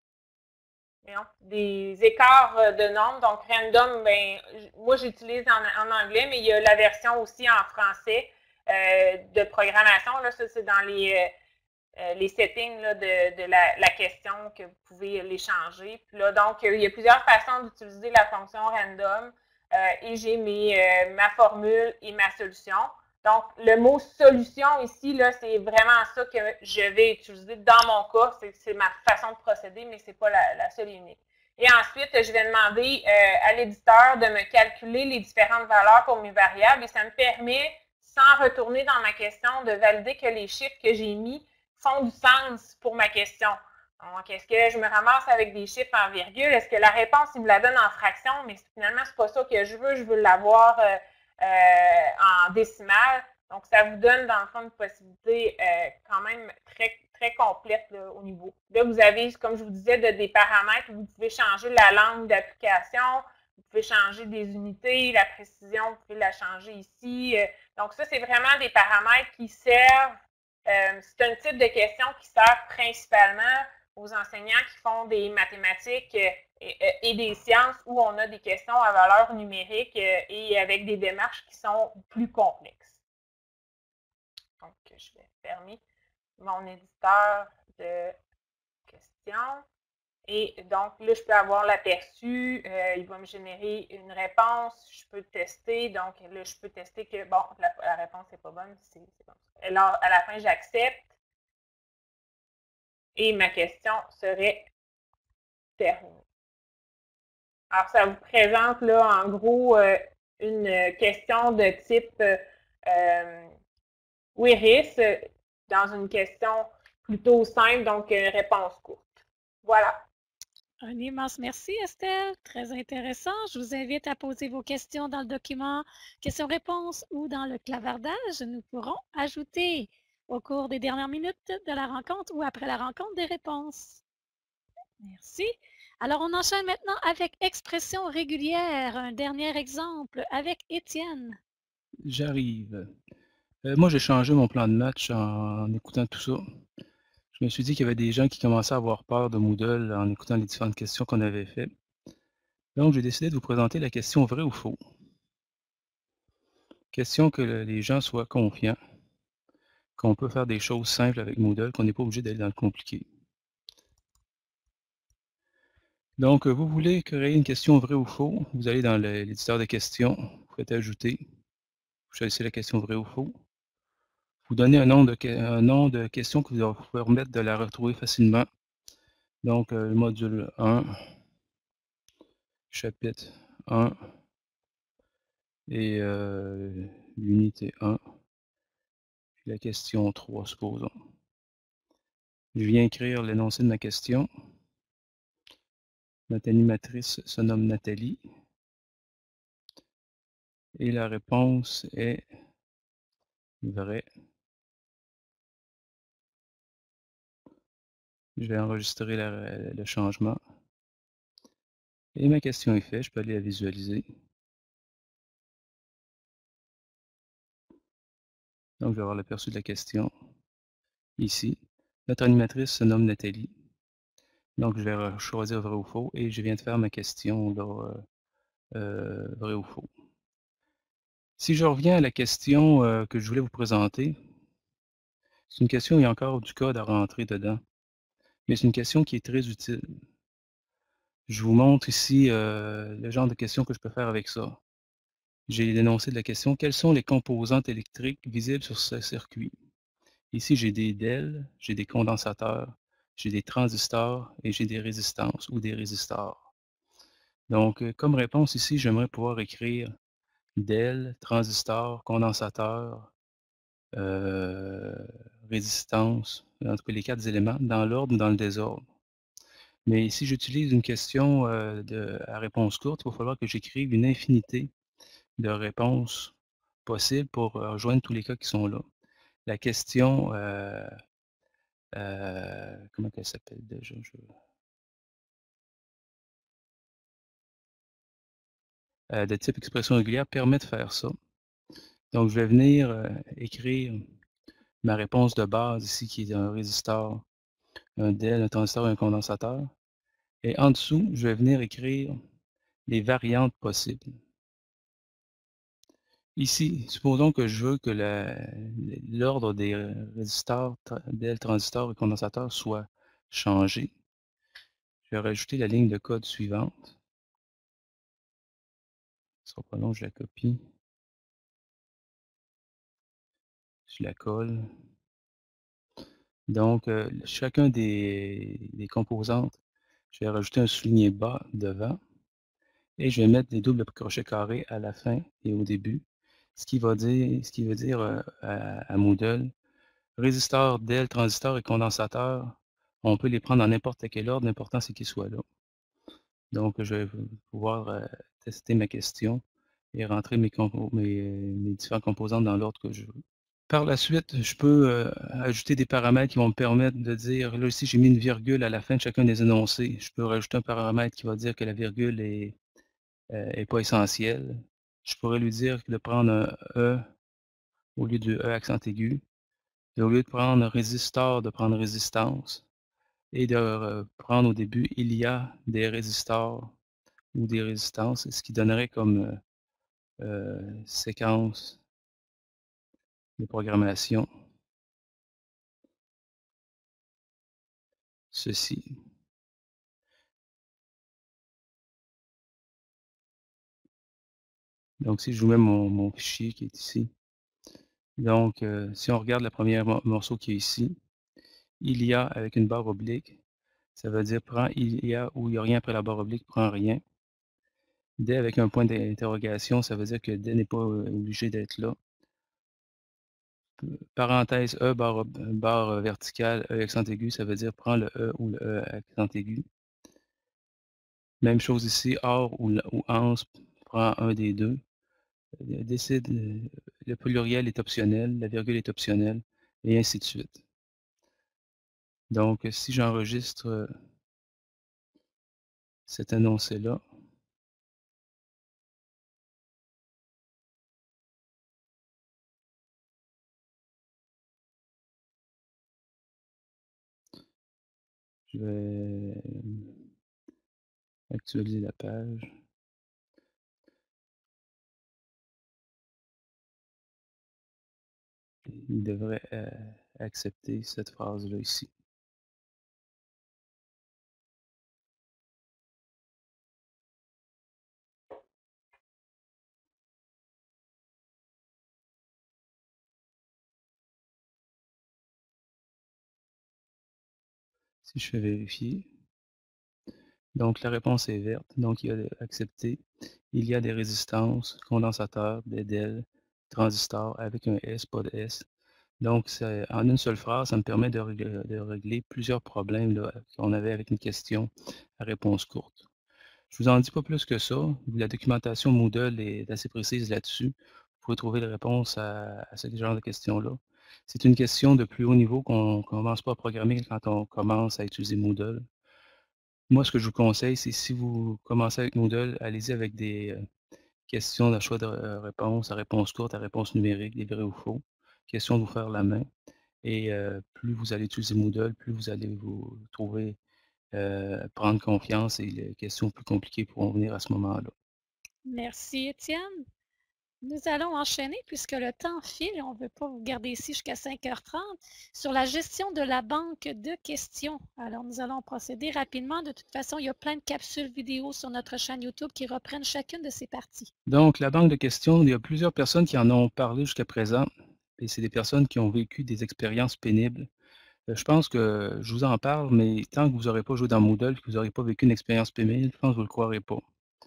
non, des écarts de nombres. Donc, random, ben, moi, j'utilise en, en anglais, mais il y a la version aussi en français. Euh, de programmation, là, ça c'est dans les, euh, les settings là, de, de la, la question que vous pouvez les changer. Puis là, donc, il y a plusieurs façons d'utiliser la fonction random euh, et j'ai euh, ma formule et ma solution. Donc, le mot solution ici, c'est vraiment ça que je vais utiliser dans mon cas. C'est ma façon de procéder, mais ce n'est pas la, la seule et unique. Et ensuite, je vais demander euh, à l'éditeur de me calculer les différentes valeurs pour mes variables et ça me permet, sans retourner dans ma question, de valider que les chiffres que j'ai mis font du sens pour ma question. Donc, est-ce que je me ramasse avec des chiffres en virgule? Est-ce que la réponse, il me la donne en fraction? Mais finalement, ce n'est pas ça que je veux. Je veux l'avoir euh, euh, en décimale. Donc, ça vous donne, dans le fond, une possibilité euh, quand même très, très complète là, au niveau. Là, vous avez, comme je vous disais, de, des paramètres où vous pouvez changer la langue d'application, vous pouvez changer des unités, la précision, vous pouvez la changer ici. Donc, ça, c'est vraiment des paramètres qui servent, euh, c'est un type de question qui sert principalement aux enseignants qui font des mathématiques et, et des sciences où on a des questions à valeur numérique et avec des démarches qui sont plus complexes. Donc, je vais fermer mon éditeur de questions. Et donc, là, je peux avoir l'aperçu. Euh, il va me générer une réponse. Je peux tester. Donc, là, je peux tester que, bon, la, la réponse n'est pas bonne. C'est comme ça. Et là, à la fin, j'accepte. Et ma question serait terminée. Alors, ça vous présente, là, en gros, euh, une question de type euh, Wiris dans une question plutôt simple, donc une réponse courte. Voilà. Un immense merci, Estelle. Très intéressant. Je vous invite à poser vos questions dans le document questions-réponses ou dans le clavardage. Nous pourrons ajouter au cours des dernières minutes de la rencontre ou après la rencontre des réponses. Merci. Alors, on enchaîne maintenant avec expression régulière. Un dernier exemple avec Étienne. J'arrive. Euh, moi, j'ai changé mon plan de match en, en écoutant tout ça. Je me suis dit qu'il y avait des gens qui commençaient à avoir peur de Moodle en écoutant les différentes questions qu'on avait faites. Donc, j'ai décidé de vous présenter la question vrai ou faux. Question que le, les gens soient confiants, qu'on peut faire des choses simples avec Moodle, qu'on n'est pas obligé d'aller dans le compliqué. Donc, vous voulez créer une question vrai ou faux, vous allez dans l'éditeur de questions, vous faites ajouter, vous choisissez la question vrai ou faux. Vous donnez un nom de, un nom de question qui va vous permettre de la retrouver facilement. Donc, euh, module un, chapitre un et euh, l'unité un, puis la question trois, supposons. Je viens écrire l'énoncé de ma question. Notre animatrice se nomme Nathalie. Et la réponse est vrai. Je vais enregistrer la, le changement. Et ma question est faite, je peux aller la visualiser. Donc, je vais avoir l'aperçu de la question ici. Notre animatrice se nomme Nathalie. Donc, je vais choisir vrai ou faux et je viens de faire ma question là, euh, vrai ou faux. Si je reviens à la question euh, que je voulais vous présenter, c'est une question où il y a encore du code à rentrer dedans, mais c'est une question qui est très utile. Je vous montre ici euh, le genre de question que je peux faire avec ça. J'ai l'énoncé de la question, quelles sont les composantes électriques visibles sur ce circuit? Ici, j'ai des D E L, j'ai des condensateurs, j'ai des transistors et j'ai des résistances ou des résistors. Donc, comme réponse ici, j'aimerais pouvoir écrire D E L, transistor, condensateur, euh, résistance, en tout cas les quatre éléments, dans l'ordre ou dans le désordre. Mais si j'utilise une question euh, de, à réponse courte, il va falloir que j'écrive une infinité de réponses possibles pour rejoindre tous les cas qui sont là. La question, euh, euh, comment elle s'appelle déjà? Je... Euh, de type expression régulière permet de faire ça. Donc, je vais venir euh, écrire ma réponse de base ici, qui est un résistor, un D E L, un transistor et un condensateur. Et en dessous, je vais venir écrire les variantes possibles. Ici, supposons que je veux que l'ordre des résistors, D E L, transistors et condensateurs soit changé. Je vais rajouter la ligne de code suivante. Ce sera pas long, je la copie. Je la colle. Donc, euh, chacun des, des composantes, je vais rajouter un souligné bas devant. Et je vais mettre des doubles crochets carrés à la fin et au début. Ce qui va dire, ce qui veut dire euh, à, à Moodle, résisteur, D E L, transistor et condensateur, on peut les prendre dans n'importe quel ordre, l'important c'est qu'ils soient là. Donc, je vais pouvoir euh, tester ma question et rentrer mes, mes, mes différentes composantes dans l'ordre que je veux. Par la suite, je peux euh, ajouter des paramètres qui vont me permettre de dire, là ici j'ai mis une virgule à la fin de chacun des énoncés. Je peux rajouter un paramètre qui va dire que la virgule est, euh, est pas essentielle. Je pourrais lui dire de prendre un E au lieu de E accent aigu. Et au lieu de prendre résistor, de prendre résistance. Et de euh, prendre au début, il y a des résistors ou des résistances, ce qui donnerait comme euh, euh, séquence de programmation ceci. Donc, si je vous mets mon, mon fichier qui est ici, donc euh, si on regarde le premier morceau qui est ici, il y a avec une barre oblique, ça veut dire prend il y a ou il n'y a rien après la barre oblique, prend rien. D avec un point d'interrogation, ça veut dire que D n'est pas euh, obligé d'être là. Parenthèse E, barre, barre verticale, E accent aigu, ça veut dire prends le E ou le E accent aigu. Même chose ici, or ou, ou ans, prend un des deux. Décide, le pluriel est optionnel, la virgule est optionnelle, et ainsi de suite. Donc, si j'enregistre cet énoncé-là, je vais actualiser la page. Il devrait euh, accepter cette phrase-là ici. Si je fais vérifier, donc la réponse est verte, donc il y a accepté. Il y a des résistances, condensateurs, des D E L, transistors avec un S, pas de S. Donc, en une seule phrase, ça me permet de régler, de régler plusieurs problèmes qu'on avait avec une question à réponse courte. Je ne vous en dis pas plus que ça. La documentation Moodle est assez précise là-dessus. Vous pouvez trouver les réponses à, à ce genre de questions-là. C'est une question de plus haut niveau qu'on ne commence pas à programmer quand on commence à utiliser Moodle. Moi, ce que je vous conseille, c'est si vous commencez avec Moodle, allez-y avec des euh, questions de choix de euh, réponse, à réponse courte, à réponse numérique, des vrais ou faux. Question de vous faire la main. Et euh, plus vous allez utiliser Moodle, plus vous allez vous trouver, euh, prendre confiance et les questions plus compliquées pourront venir à ce moment-là. Merci, Étienne. Nous allons enchaîner puisque le temps file et on ne veut pas vous garder ici jusqu'à cinq heures trente sur la gestion de la banque de questions. Alors, nous allons procéder rapidement. De toute façon, il y a plein de capsules vidéo sur notre chaîne YouTube qui reprennent chacune de ces parties. Donc, la banque de questions, il y a plusieurs personnes qui en ont parlé jusqu'à présent et c'est des personnes qui ont vécu des expériences pénibles. Je pense que je vous en parle, mais tant que vous n'aurez pas joué dans Moodle et que vous n'aurez pas vécu une expérience pénible, je pense que vous ne le croirez pas.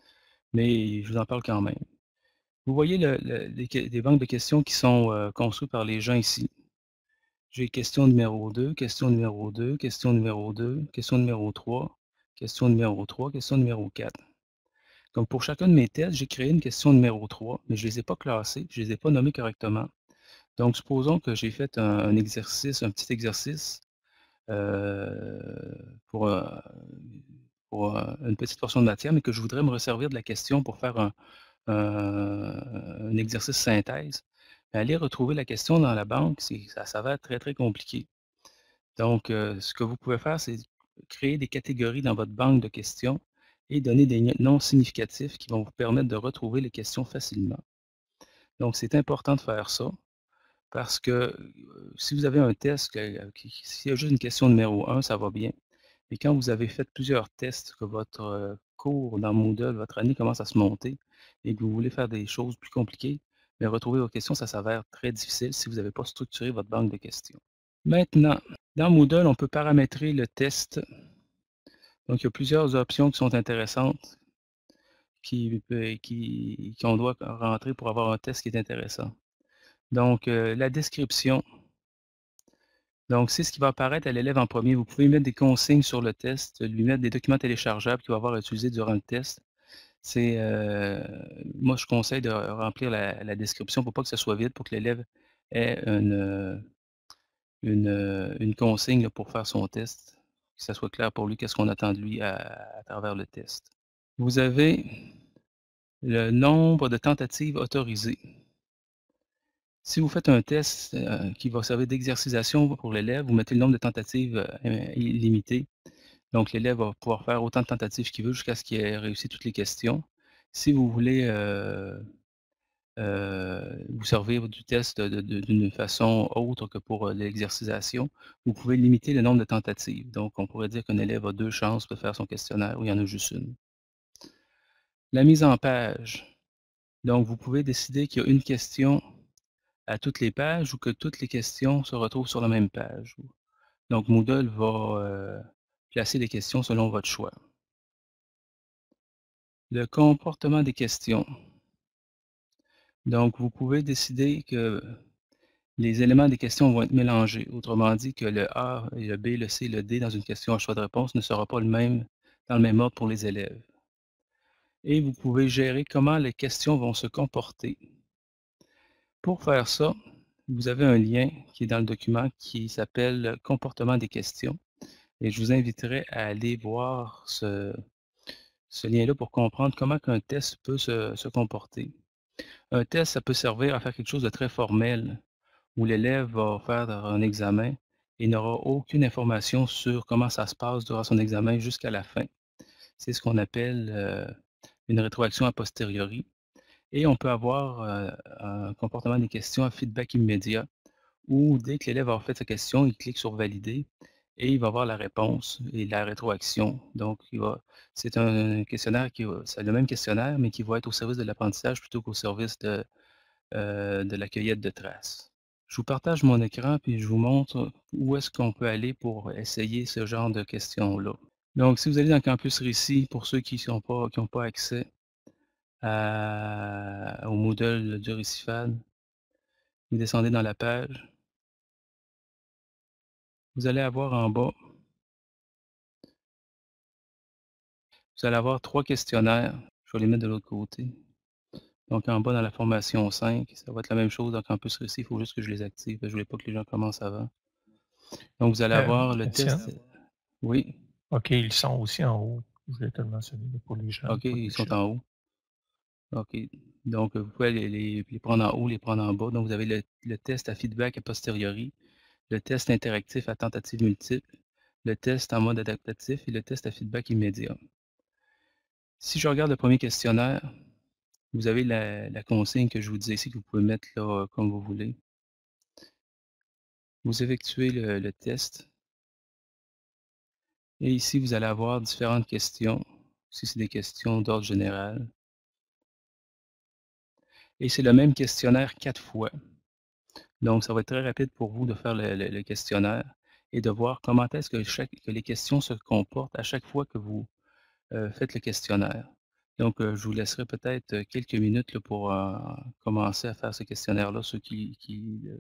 Mais je vous en parle quand même. Vous voyez le, le, les, les banques de questions qui sont euh, construites par les gens ici. J'ai question numéro deux, question numéro deux, question numéro deux, question numéro trois, question numéro trois, question numéro quatre. Donc pour chacun de mes tests, j'ai créé une question numéro trois, mais je ne les ai pas classées, je ne les ai pas nommées correctement. Donc supposons que j'ai fait un, un exercice, un petit exercice euh, pour, euh, pour euh, une petite portion de matière, mais que je voudrais me resservir de la question pour faire un, un, un exercice synthèse. Mais aller retrouver la question dans la banque, ça s'avère très, très compliqué. Donc, euh, ce que vous pouvez faire, c'est créer des catégories dans votre banque de questions et donner des noms significatifs qui vont vous permettre de retrouver les questions facilement. Donc, c'est important de faire ça parce que euh, si vous avez un test, s'il y a juste une question numéro un, ça va bien. Mais quand vous avez fait plusieurs tests, que votre euh, cours dans Moodle, votre année commence à se monter et que vous voulez faire des choses plus compliquées, mais retrouver vos questions, ça s'avère très difficile si vous n'avez pas structuré votre banque de questions. Maintenant, dans Moodle, on peut paramétrer le test. Donc, il y a plusieurs options qui sont intéressantes qui, qui, qu'on doit rentrer pour avoir un test qui est intéressant. Donc, euh, la description. Donc, c'est ce qui va apparaître à l'élève en premier. Vous pouvez mettre des consignes sur le test, lui mettre des documents téléchargeables qu'il va avoir à utiliser durant le test. C'est, euh, moi, je conseille de remplir la, la description pour pas que ça soit vide, pour que l'élève ait une, une, une consigne là, pour faire son test, que ça soit clair pour lui, qu'est-ce qu'on attend de lui à, à travers le test. Vous avez le nombre de tentatives autorisées. Si vous faites un test euh, qui va servir d'exercitation pour l'élève, vous mettez le nombre de tentatives euh, illimité. Donc, l'élève va pouvoir faire autant de tentatives qu'il veut jusqu'à ce qu'il ait réussi toutes les questions. Si vous voulez euh, euh, vous servir du test d'une façon autre que pour euh, l'exercitation, vous pouvez limiter le nombre de tentatives. Donc, on pourrait dire qu'un élève a deux chances de faire son questionnaire ou il y en a juste une. La mise en page. Donc, vous pouvez décider qu'il y a une question à toutes les pages ou que toutes les questions se retrouvent sur la même page. Donc, Moodle va euh, placer les questions selon votre choix. Le comportement des questions. Donc, vous pouvez décider que les éléments des questions vont être mélangés. Autrement dit, que le A, et le B, le C, le D dans une question à choix de réponse ne sera pas le même dans le même ordre pour les élèves. Et vous pouvez gérer comment les questions vont se comporter. Pour faire ça, vous avez un lien qui est dans le document qui s'appelle « Comportement des questions ». Et je vous inviterai à aller voir ce, ce lien-là pour comprendre comment un test peut se, se comporter. Un test, ça peut servir à faire quelque chose de très formel, où l'élève va faire un examen et n'aura aucune information sur comment ça se passe durant son examen jusqu'à la fin. C'est ce qu'on appelle euh, une rétroaction a posteriori. Et on peut avoir euh, un comportement des questions à feedback immédiat, où dès que l'élève a fait sa question, il clique sur « Valider » et il va voir la réponse et la rétroaction. Donc, c'est un questionnaire qui c'est le même questionnaire, mais qui va être au service de l'apprentissage plutôt qu'au service de, euh, de la cueillette de traces. Je vous partage mon écran puis je vous montre où est-ce qu'on peut aller pour essayer ce genre de questions-là. Donc, si vous allez dans Campus Récit, pour ceux qui n'ont pas, qui n'ont pas accès à, au Moodle du Récifad, vous descendez dans la page. Vous allez avoir en bas, vous allez avoir trois questionnaires. Je vais les mettre de l'autre côté. Donc, en bas, dans la formation cinq, ça va être la même chose dans Campus Récit. Il faut juste que je les active. Je ne voulais pas que les gens commencent avant. Donc, vous allez Euh, avoir le Étienne? test. Oui. OK, ils sont aussi en haut. Je voulais te le mentionner pour les gens. OK, ils sont en haut. OK. Donc, vous pouvez les, les, les prendre en haut, les prendre en bas. Donc, vous avez le, le test à feedback a posteriori, le test interactif à tentative multiple, le test en mode adaptatif et le test à feedback immédiat. Si je regarde le premier questionnaire, vous avez la, la consigne que je vous disais ici que vous pouvez mettre là comme vous voulez. Vous effectuez le, le test. Et ici, vous allez avoir différentes questions. Ici, c'est des questions d'ordre général. Et c'est le même questionnaire quatre fois. Donc, ça va être très rapide pour vous de faire le, le, le questionnaire et de voir comment est-ce que, que les questions se comportent à chaque fois que vous euh, faites le questionnaire. Donc, euh, je vous laisserai peut-être quelques minutes là, pour euh, commencer à faire ce questionnaire-là, ceux qui... qui euh,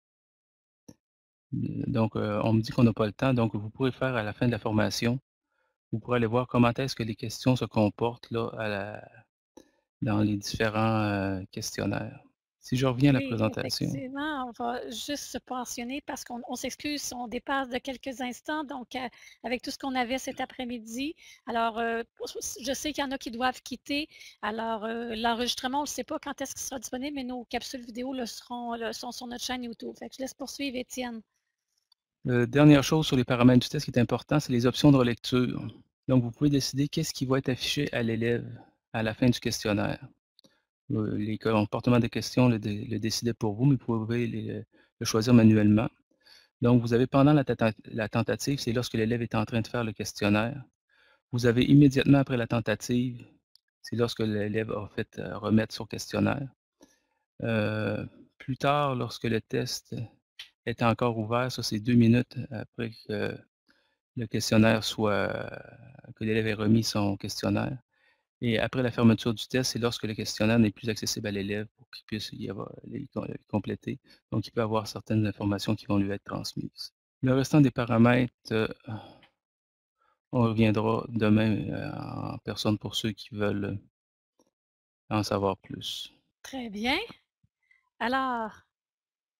donc, euh, on me dit qu'on n'a pas le temps, donc vous pourrez faire à la fin de la formation, vous pourrez aller voir comment est-ce que les questions se comportent là, à la, dans les différents euh, questionnaires. Si je reviens à la Oui, présentation. effectivement, on va juste se pensionner parce qu'on on s'excuse si on dépasse de quelques instants, donc euh, avec tout ce qu'on avait cet après-midi. Alors, euh, je sais qu'il y en a qui doivent quitter. Alors, euh, l'enregistrement, on ne sait pas quand est-ce qu'il sera disponible, mais nos capsules vidéo le seront, le sont sur notre chaîne YouTube. Fait que je laisse poursuivre, Étienne. Euh, dernière chose sur les paramètres du test qui est important, c'est les options de relecture. Donc, vous pouvez décider qu'est-ce qui va être affiché à l'élève à la fin du questionnaire. Euh, les comportements des questions le, le décidaient pour vous, mais vous pouvez les, le choisir manuellement. Donc, vous avez pendant la, la tentative, c'est lorsque l'élève est en train de faire le questionnaire. Vous avez immédiatement après la tentative, c'est lorsque l'élève a fait euh, remettre son questionnaire. Euh, plus tard, lorsque le test est encore ouvert, ça c'est deux minutes après que le questionnaire soit, que l'élève ait remis son questionnaire. Et après la fermeture du test, c'est lorsque le questionnaire n'est plus accessible à l'élève pour qu'il puisse y avoir, les compléter. Donc, il peut avoir certaines informations qui vont lui être transmises. Le restant des paramètres, euh, on reviendra demain euh, en personne pour ceux qui veulent en savoir plus. Très bien. Alors,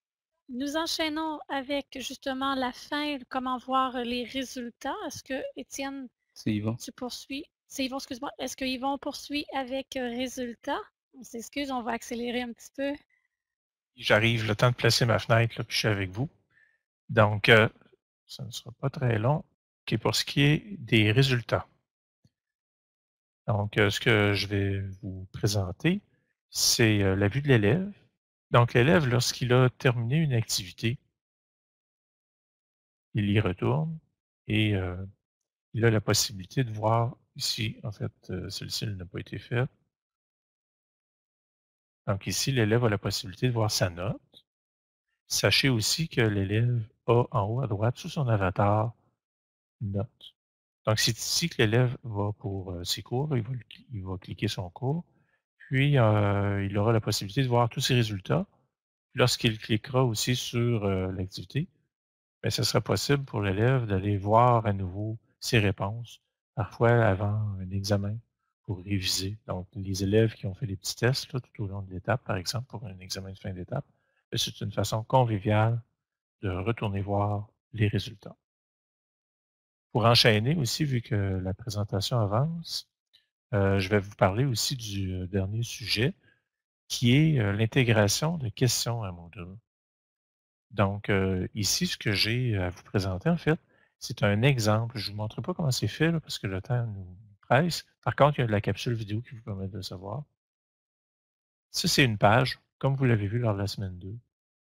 nous enchaînons avec justement la fin, comment voir les résultats. Est-ce que, Étienne, C'est Yvon. tu poursuis? C'est Yvon, excuse-moi. Est-ce que Yvon poursuit avec euh, résultats? On s'excuse, on va accélérer un petit peu. J'arrive, le temps de placer ma fenêtre, là, puis je suis avec vous. Donc, euh, ça ne sera pas très long. OK, pour ce qui est des résultats. Donc, euh, ce que je vais vous présenter, c'est euh, la vue de l'élève. Donc, l'élève, lorsqu'il a terminé une activité, il y retourne et euh, il a la possibilité de voir ici, en fait, euh, celle-ci n'a pas été faite. Donc ici, l'élève a la possibilité de voir sa note. Sachez aussi que l'élève a en haut à droite, sous son avatar, note. Donc c'est ici que l'élève va pour euh, ses cours, il va, il va cliquer son cours, puis euh, il aura la possibilité de voir tous ses résultats. Lorsqu'il cliquera aussi sur euh, l'activité, ben, ce sera possible pour l'élève d'aller voir à nouveau ses réponses, parfois avant un examen, pour réviser. Donc, les élèves qui ont fait des petits tests là, tout au long de l'étape, par exemple, pour un examen de fin d'étape, ben, c'est une façon conviviale de retourner voir les résultats. Pour enchaîner aussi, vu que la présentation avance, euh, je vais vous parler aussi du euh, dernier sujet, qui est euh, l'intégration de questions à Moodle. Donc, euh, ici, ce que j'ai à vous présenter, en fait, c'est un exemple. Je ne vous montre pas comment c'est fait, là, parce que le temps nous presse. Par contre, il y a de la capsule vidéo qui vous permet de le savoir. Ça, c'est une page, comme vous l'avez vu lors de la semaine deux.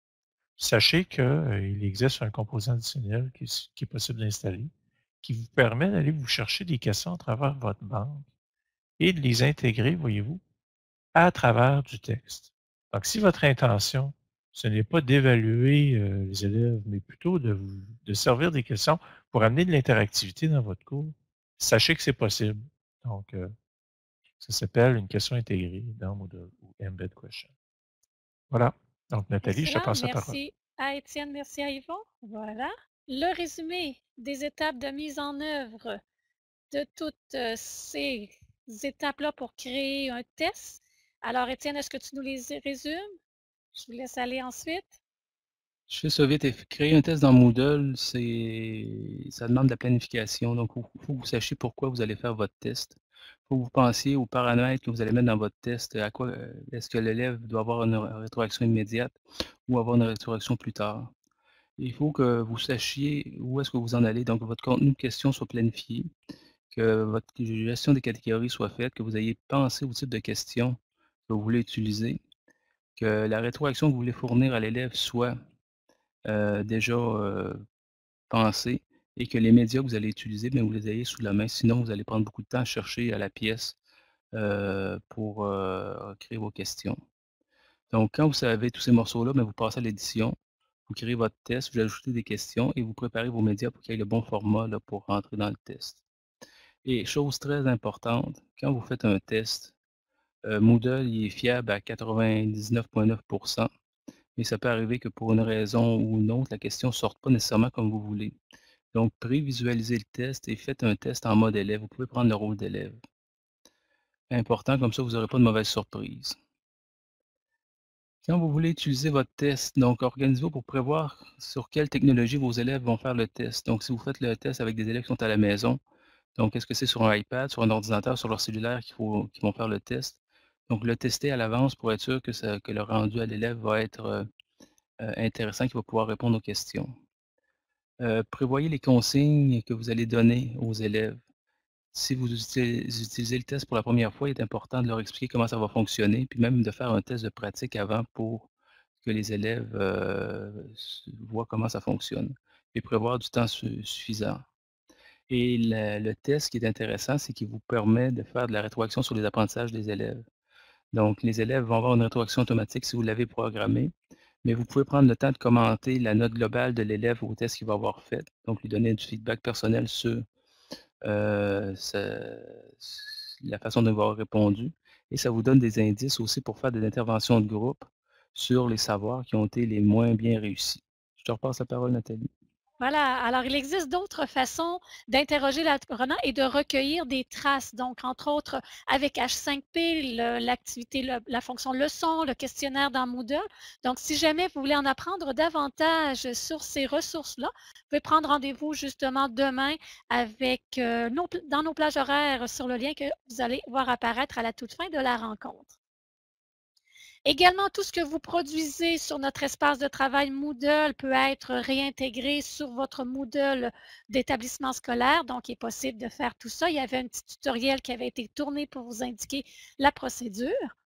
Sachez qu'il euh, existe un composant additionnel qui, qui est possible d'installer, qui vous permet d'aller vous chercher des questions à travers votre banque et de les intégrer, voyez-vous, à travers du texte. Donc, si votre intention, ce n'est pas d'évaluer euh, les élèves, mais plutôt de, vous, de servir des questions pour amener de l'interactivité dans votre cours, sachez que c'est possible. Donc, euh, ça s'appelle une question intégrée dans Moodle ou Embed Question. Voilà. Donc, Nathalie, Excellent, je te passe la parole. merci à Étienne, merci à Yvon. Voilà. Le résumé des étapes de mise en œuvre de toutes euh, ces étapes-là pour créer un test. Alors, Étienne, est-ce que tu nous les résumes? Je vous laisse aller ensuite. Je fais ça vite. Et créer un test dans Moodle, c'est ça demande de la planification. Donc, il faut, faut que vous sachiez pourquoi vous allez faire votre test. Il faut que vous pensiez aux paramètres que vous allez mettre dans votre test. À quoi euh, est-ce que l'élève doit avoir une rétroaction immédiate ou avoir une rétroaction plus tard. Il faut que vous sachiez où est-ce que vous en allez. Donc, votre contenu de question soit planifié, que votre gestion des catégories soit faite, que vous ayez pensé au type de questions que vous voulez utiliser, que la rétroaction que vous voulez fournir à l'élève soit euh, déjà euh, pensée et que les médias que vous allez utiliser, bien, vous les ayez sous la main. Sinon, vous allez prendre beaucoup de temps à chercher à la pièce euh, pour euh, créer vos questions. Donc, quand vous savez tous ces morceaux-là, bien, vous passez à l'édition, vous créez votre test, vous ajoutez des questions et vous préparez vos médias pour qu'il y ait le bon format là, pour rentrer dans le test. Et chose très importante, quand vous faites un test, euh, Moodle il est fiable à quatre-vingt-dix-neuf virgule neuf pour cent, mais ça peut arriver que pour une raison ou une autre, la question ne sorte pas nécessairement comme vous voulez. Donc, prévisualisez le test et faites un test en mode élève. Vous pouvez prendre le rôle d'élève. Important, comme ça, vous n'aurez pas de mauvaise surprise. Quand vous voulez utiliser votre test, donc organisez-vous pour prévoir sur quelle technologie vos élèves vont faire le test. Donc, si vous faites le test avec des élèves qui sont à la maison, donc est-ce que c'est sur un iPad, sur un ordinateur, sur leur cellulaire qu'il faut, qu'ils vont faire le test? Donc, le tester à l'avance pour être sûr que, ça, que le rendu à l'élève va être euh, euh, intéressant, qu'il va pouvoir répondre aux questions. Euh, prévoyez les consignes que vous allez donner aux élèves. Si vous utilisez le test pour la première fois, il est important de leur expliquer comment ça va fonctionner, puis même de faire un test de pratique avant pour que les élèves euh, voient comment ça fonctionne et prévoir du temps su suffisant. Et le, le test qui est intéressant, c'est qu'il vous permet de faire de la rétroaction sur les apprentissages des élèves. Donc, les élèves vont avoir une rétroaction automatique si vous l'avez programmé, mais vous pouvez prendre le temps de commenter la note globale de l'élève au test qu'il va avoir fait, donc lui donner du feedback personnel sur euh, ça, la façon dont il va avoir répondu. Et ça vous donne des indices aussi pour faire des interventions de groupe sur les savoirs qui ont été les moins bien réussis. Je te repasse la parole, Nathalie. Voilà, alors il existe d'autres façons d'interroger l'apprenant et de recueillir des traces. Donc, entre autres, avec H cinq P, l'activité, la fonction leçon, le questionnaire dans Moodle. Donc, si jamais vous voulez en apprendre davantage sur ces ressources-là, vous pouvez prendre rendez-vous justement demain avec, euh, nos, dans nos plages horaires sur le lien que vous allez voir apparaître à la toute fin de la rencontre. Également, tout ce que vous produisez sur notre espace de travail Moodle peut être réintégré sur votre Moodle d'établissement scolaire. Donc, il est possible de faire tout ça. Il y avait un petit tutoriel qui avait été tourné pour vous indiquer la procédure.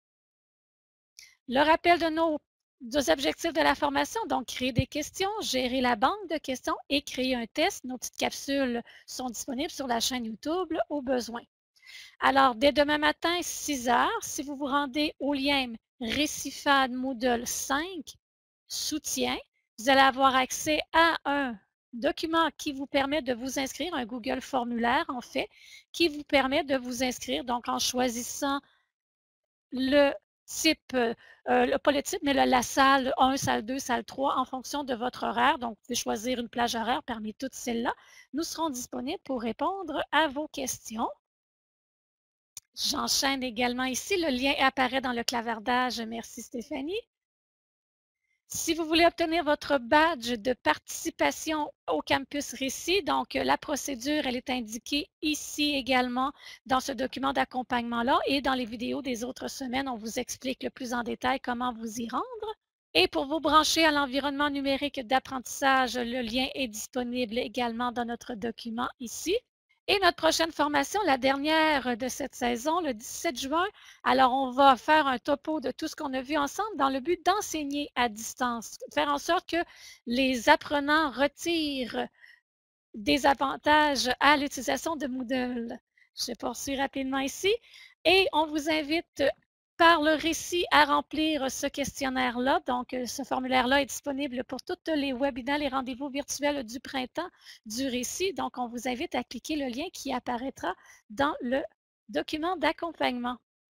Le rappel de nos deux objectifs de la formation, donc créer des questions, gérer la banque de questions et créer un test. Nos petites capsules sont disponibles sur la chaîne YouTube au besoin. Alors, dès demain matin, six heures, si vous vous rendez au lien Récifade Moodle cinq, soutien, vous allez avoir accès à un document qui vous permet de vous inscrire, un Google formulaire en fait, qui vous permet de vous inscrire, donc en choisissant le type, euh, le, pas le type, mais le, la salle un, salle deux, salle trois, en fonction de votre horaire. Donc, vous pouvez choisir une plage horaire parmi toutes celles-là. Nous serons disponibles pour répondre à vos questions. J'enchaîne également ici. Le lien apparaît dans le clavardage. Merci Stéphanie. Si vous voulez obtenir votre badge de participation au campus Récit, donc la procédure, elle est indiquée ici également dans ce document d'accompagnement-là et dans les vidéos des autres semaines, on vous explique le plus en détail comment vous y rendre. Et pour vous brancher à l'environnement numérique d'apprentissage, le lien est disponible également dans notre document ici. Et notre prochaine formation, la dernière de cette saison, le dix-sept juin, alors on va faire un topo de tout ce qu'on a vu ensemble dans le but d'enseigner à distance, faire en sorte que les apprenants retirent des avantages à l'utilisation de Moodle. Je poursuis rapidement ici et on vous invite par le récit à remplir ce questionnaire-là. Donc, ce formulaire-là est disponible pour tous les webinaires, les rendez-vous virtuels du printemps du récit. Donc, on vous invite à cliquer le lien qui apparaîtra dans le document d'accompagnement.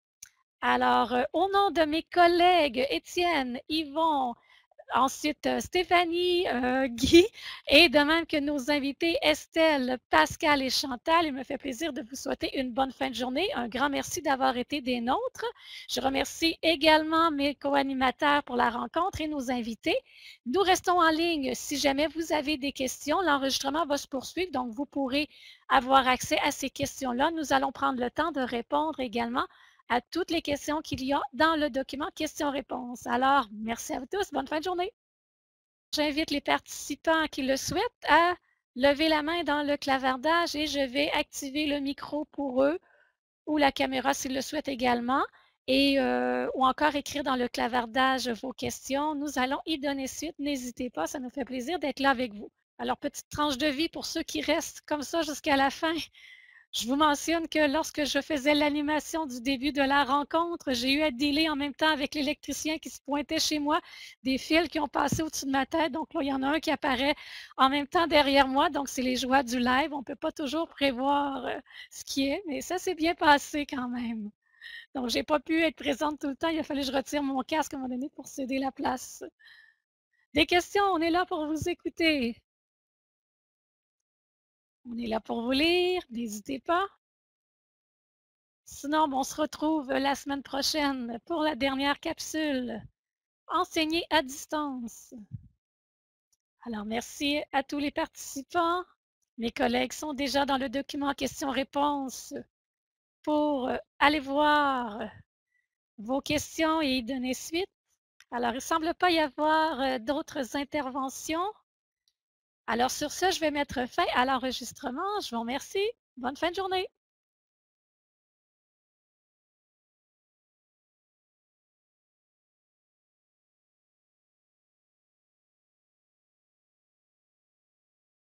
Alors, euh, au nom de mes collègues Étienne, Yvon, ensuite Stéphanie, euh, Guy, et de même que nos invités Estelle, Pascal et Chantal, il me fait plaisir de vous souhaiter une bonne fin de journée. Un grand merci d'avoir été des nôtres. Je remercie également mes co-animateurs pour la rencontre et nos invités. Nous restons en ligne si jamais vous avez des questions. L'enregistrement va se poursuivre, donc vous pourrez avoir accès à ces questions-là. Nous allons prendre le temps de répondre également à toutes les questions qu'il y a dans le document questions-réponses. Alors, merci à vous tous. Bonne fin de journée. J'invite les participants qui le souhaitent à lever la main dans le clavardage et je vais activer le micro pour eux ou la caméra s'ils le souhaitent également et euh, ou encore écrire dans le clavardage vos questions. Nous allons y donner suite. N'hésitez pas, ça nous fait plaisir d'être là avec vous. Alors, petite tranche de vie pour ceux qui restent comme ça jusqu'à la fin. Je vous mentionne que lorsque je faisais l'animation du début de la rencontre, j'ai eu à dealer en même temps avec l'électricien qui se pointait chez moi, des fils qui ont passé au-dessus de ma tête. Donc là, il y en a un qui apparaît en même temps derrière moi. Donc, c'est les joies du live. On ne peut pas toujours prévoir euh, ce qui est, mais ça s'est bien passé quand même. Donc, je n'ai pas pu être présente tout le temps. Il a fallu que je retire mon casque à un moment donné pour céder la place. Des questions, on est là pour vous écouter. On est là pour vous lire, n'hésitez pas. Sinon, on se retrouve la semaine prochaine pour la dernière capsule. Enseigner à distance. Alors, merci à tous les participants. Mes collègues sont déjà dans le document questions-réponses pour aller voir vos questions et y donner suite. Alors, il ne semble pas y avoir d'autres interventions. Alors, sur ce, je vais mettre fin à l'enregistrement. Je vous remercie. Bonne fin de journée.